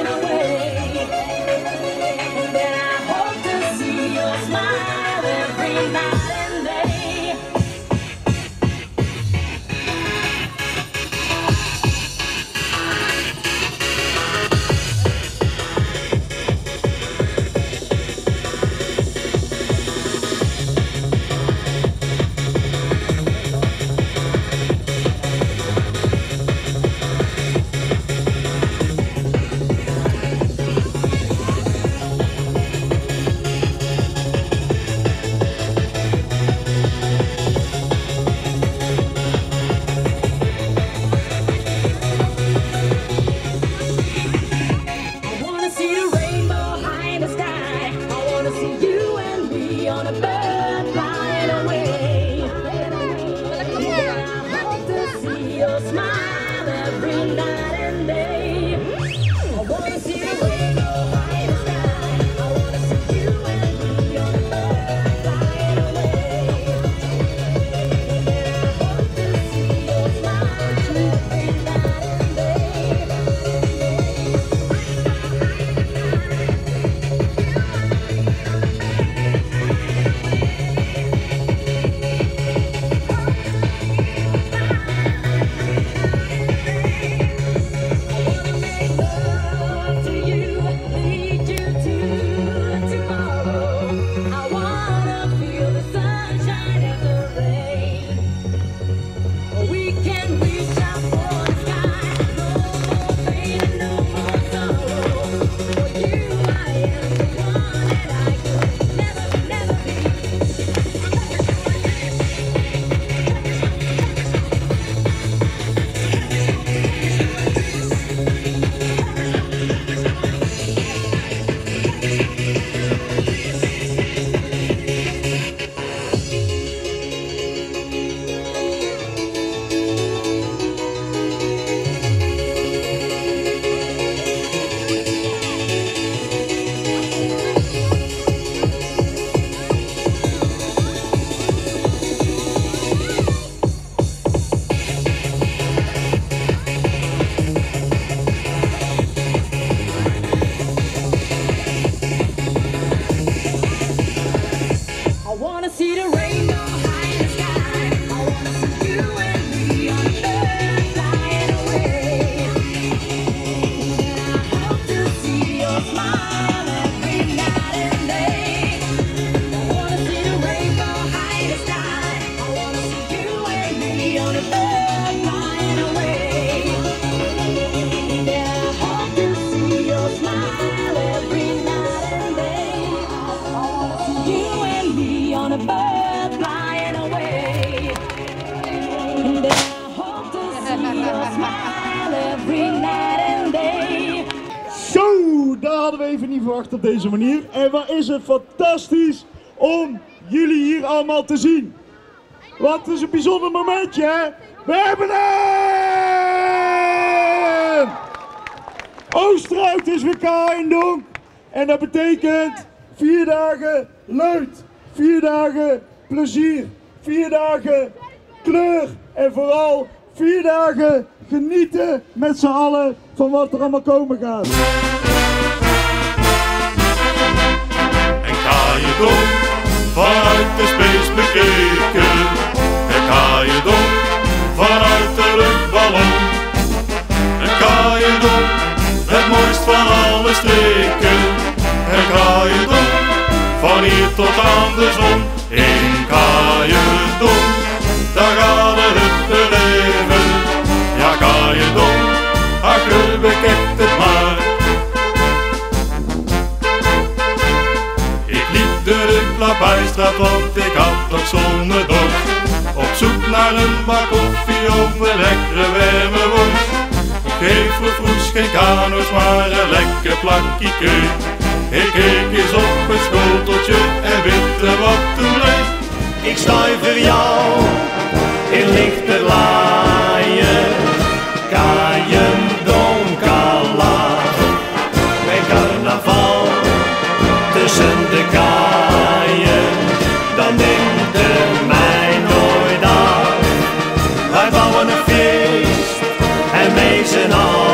Zo, daar hadden we even niet verwacht op deze manier. En wat is het fantastisch om jullie hier allemaal te zien. Want het is een bijzonder momentje, hè? We hebben hem! Oosterhout is weer Kaaiendonk. En dat betekent 4 dagen leut, 4 dagen plezier, 4 dagen kleur en vooral 4 dagen genieten met z'n allen van wat er allemaal komen gaat. En Kaaiendonk, vanuit de space bekeken. En Kaaiendonk, vanuit de luchtballon. En Kaaiendonk, het mooist van alle streken. En Kaaiendonk, van hier tot aan de zon. In Kaaiendonk, daar gaat het beleven. Ja, Kaaiendonk, ach, bekijkt het maar. Ik liep de Klaphuisstraat, want ik had nog zonnedorst. Op zoek naar een bak koffie of een lekkere warme worst. Geen vervroes, geen kano's, maar een lekker plakje keut. Ik keek eens op het schoteltje en witte wat toen bleef. Ik stuiver jou in lichte laaien, Kaaiendonk alaar. Bij carnaval tussen de kaaien, dan neemt het mij nooit af. Wij bouwen een feest en wij zijn al.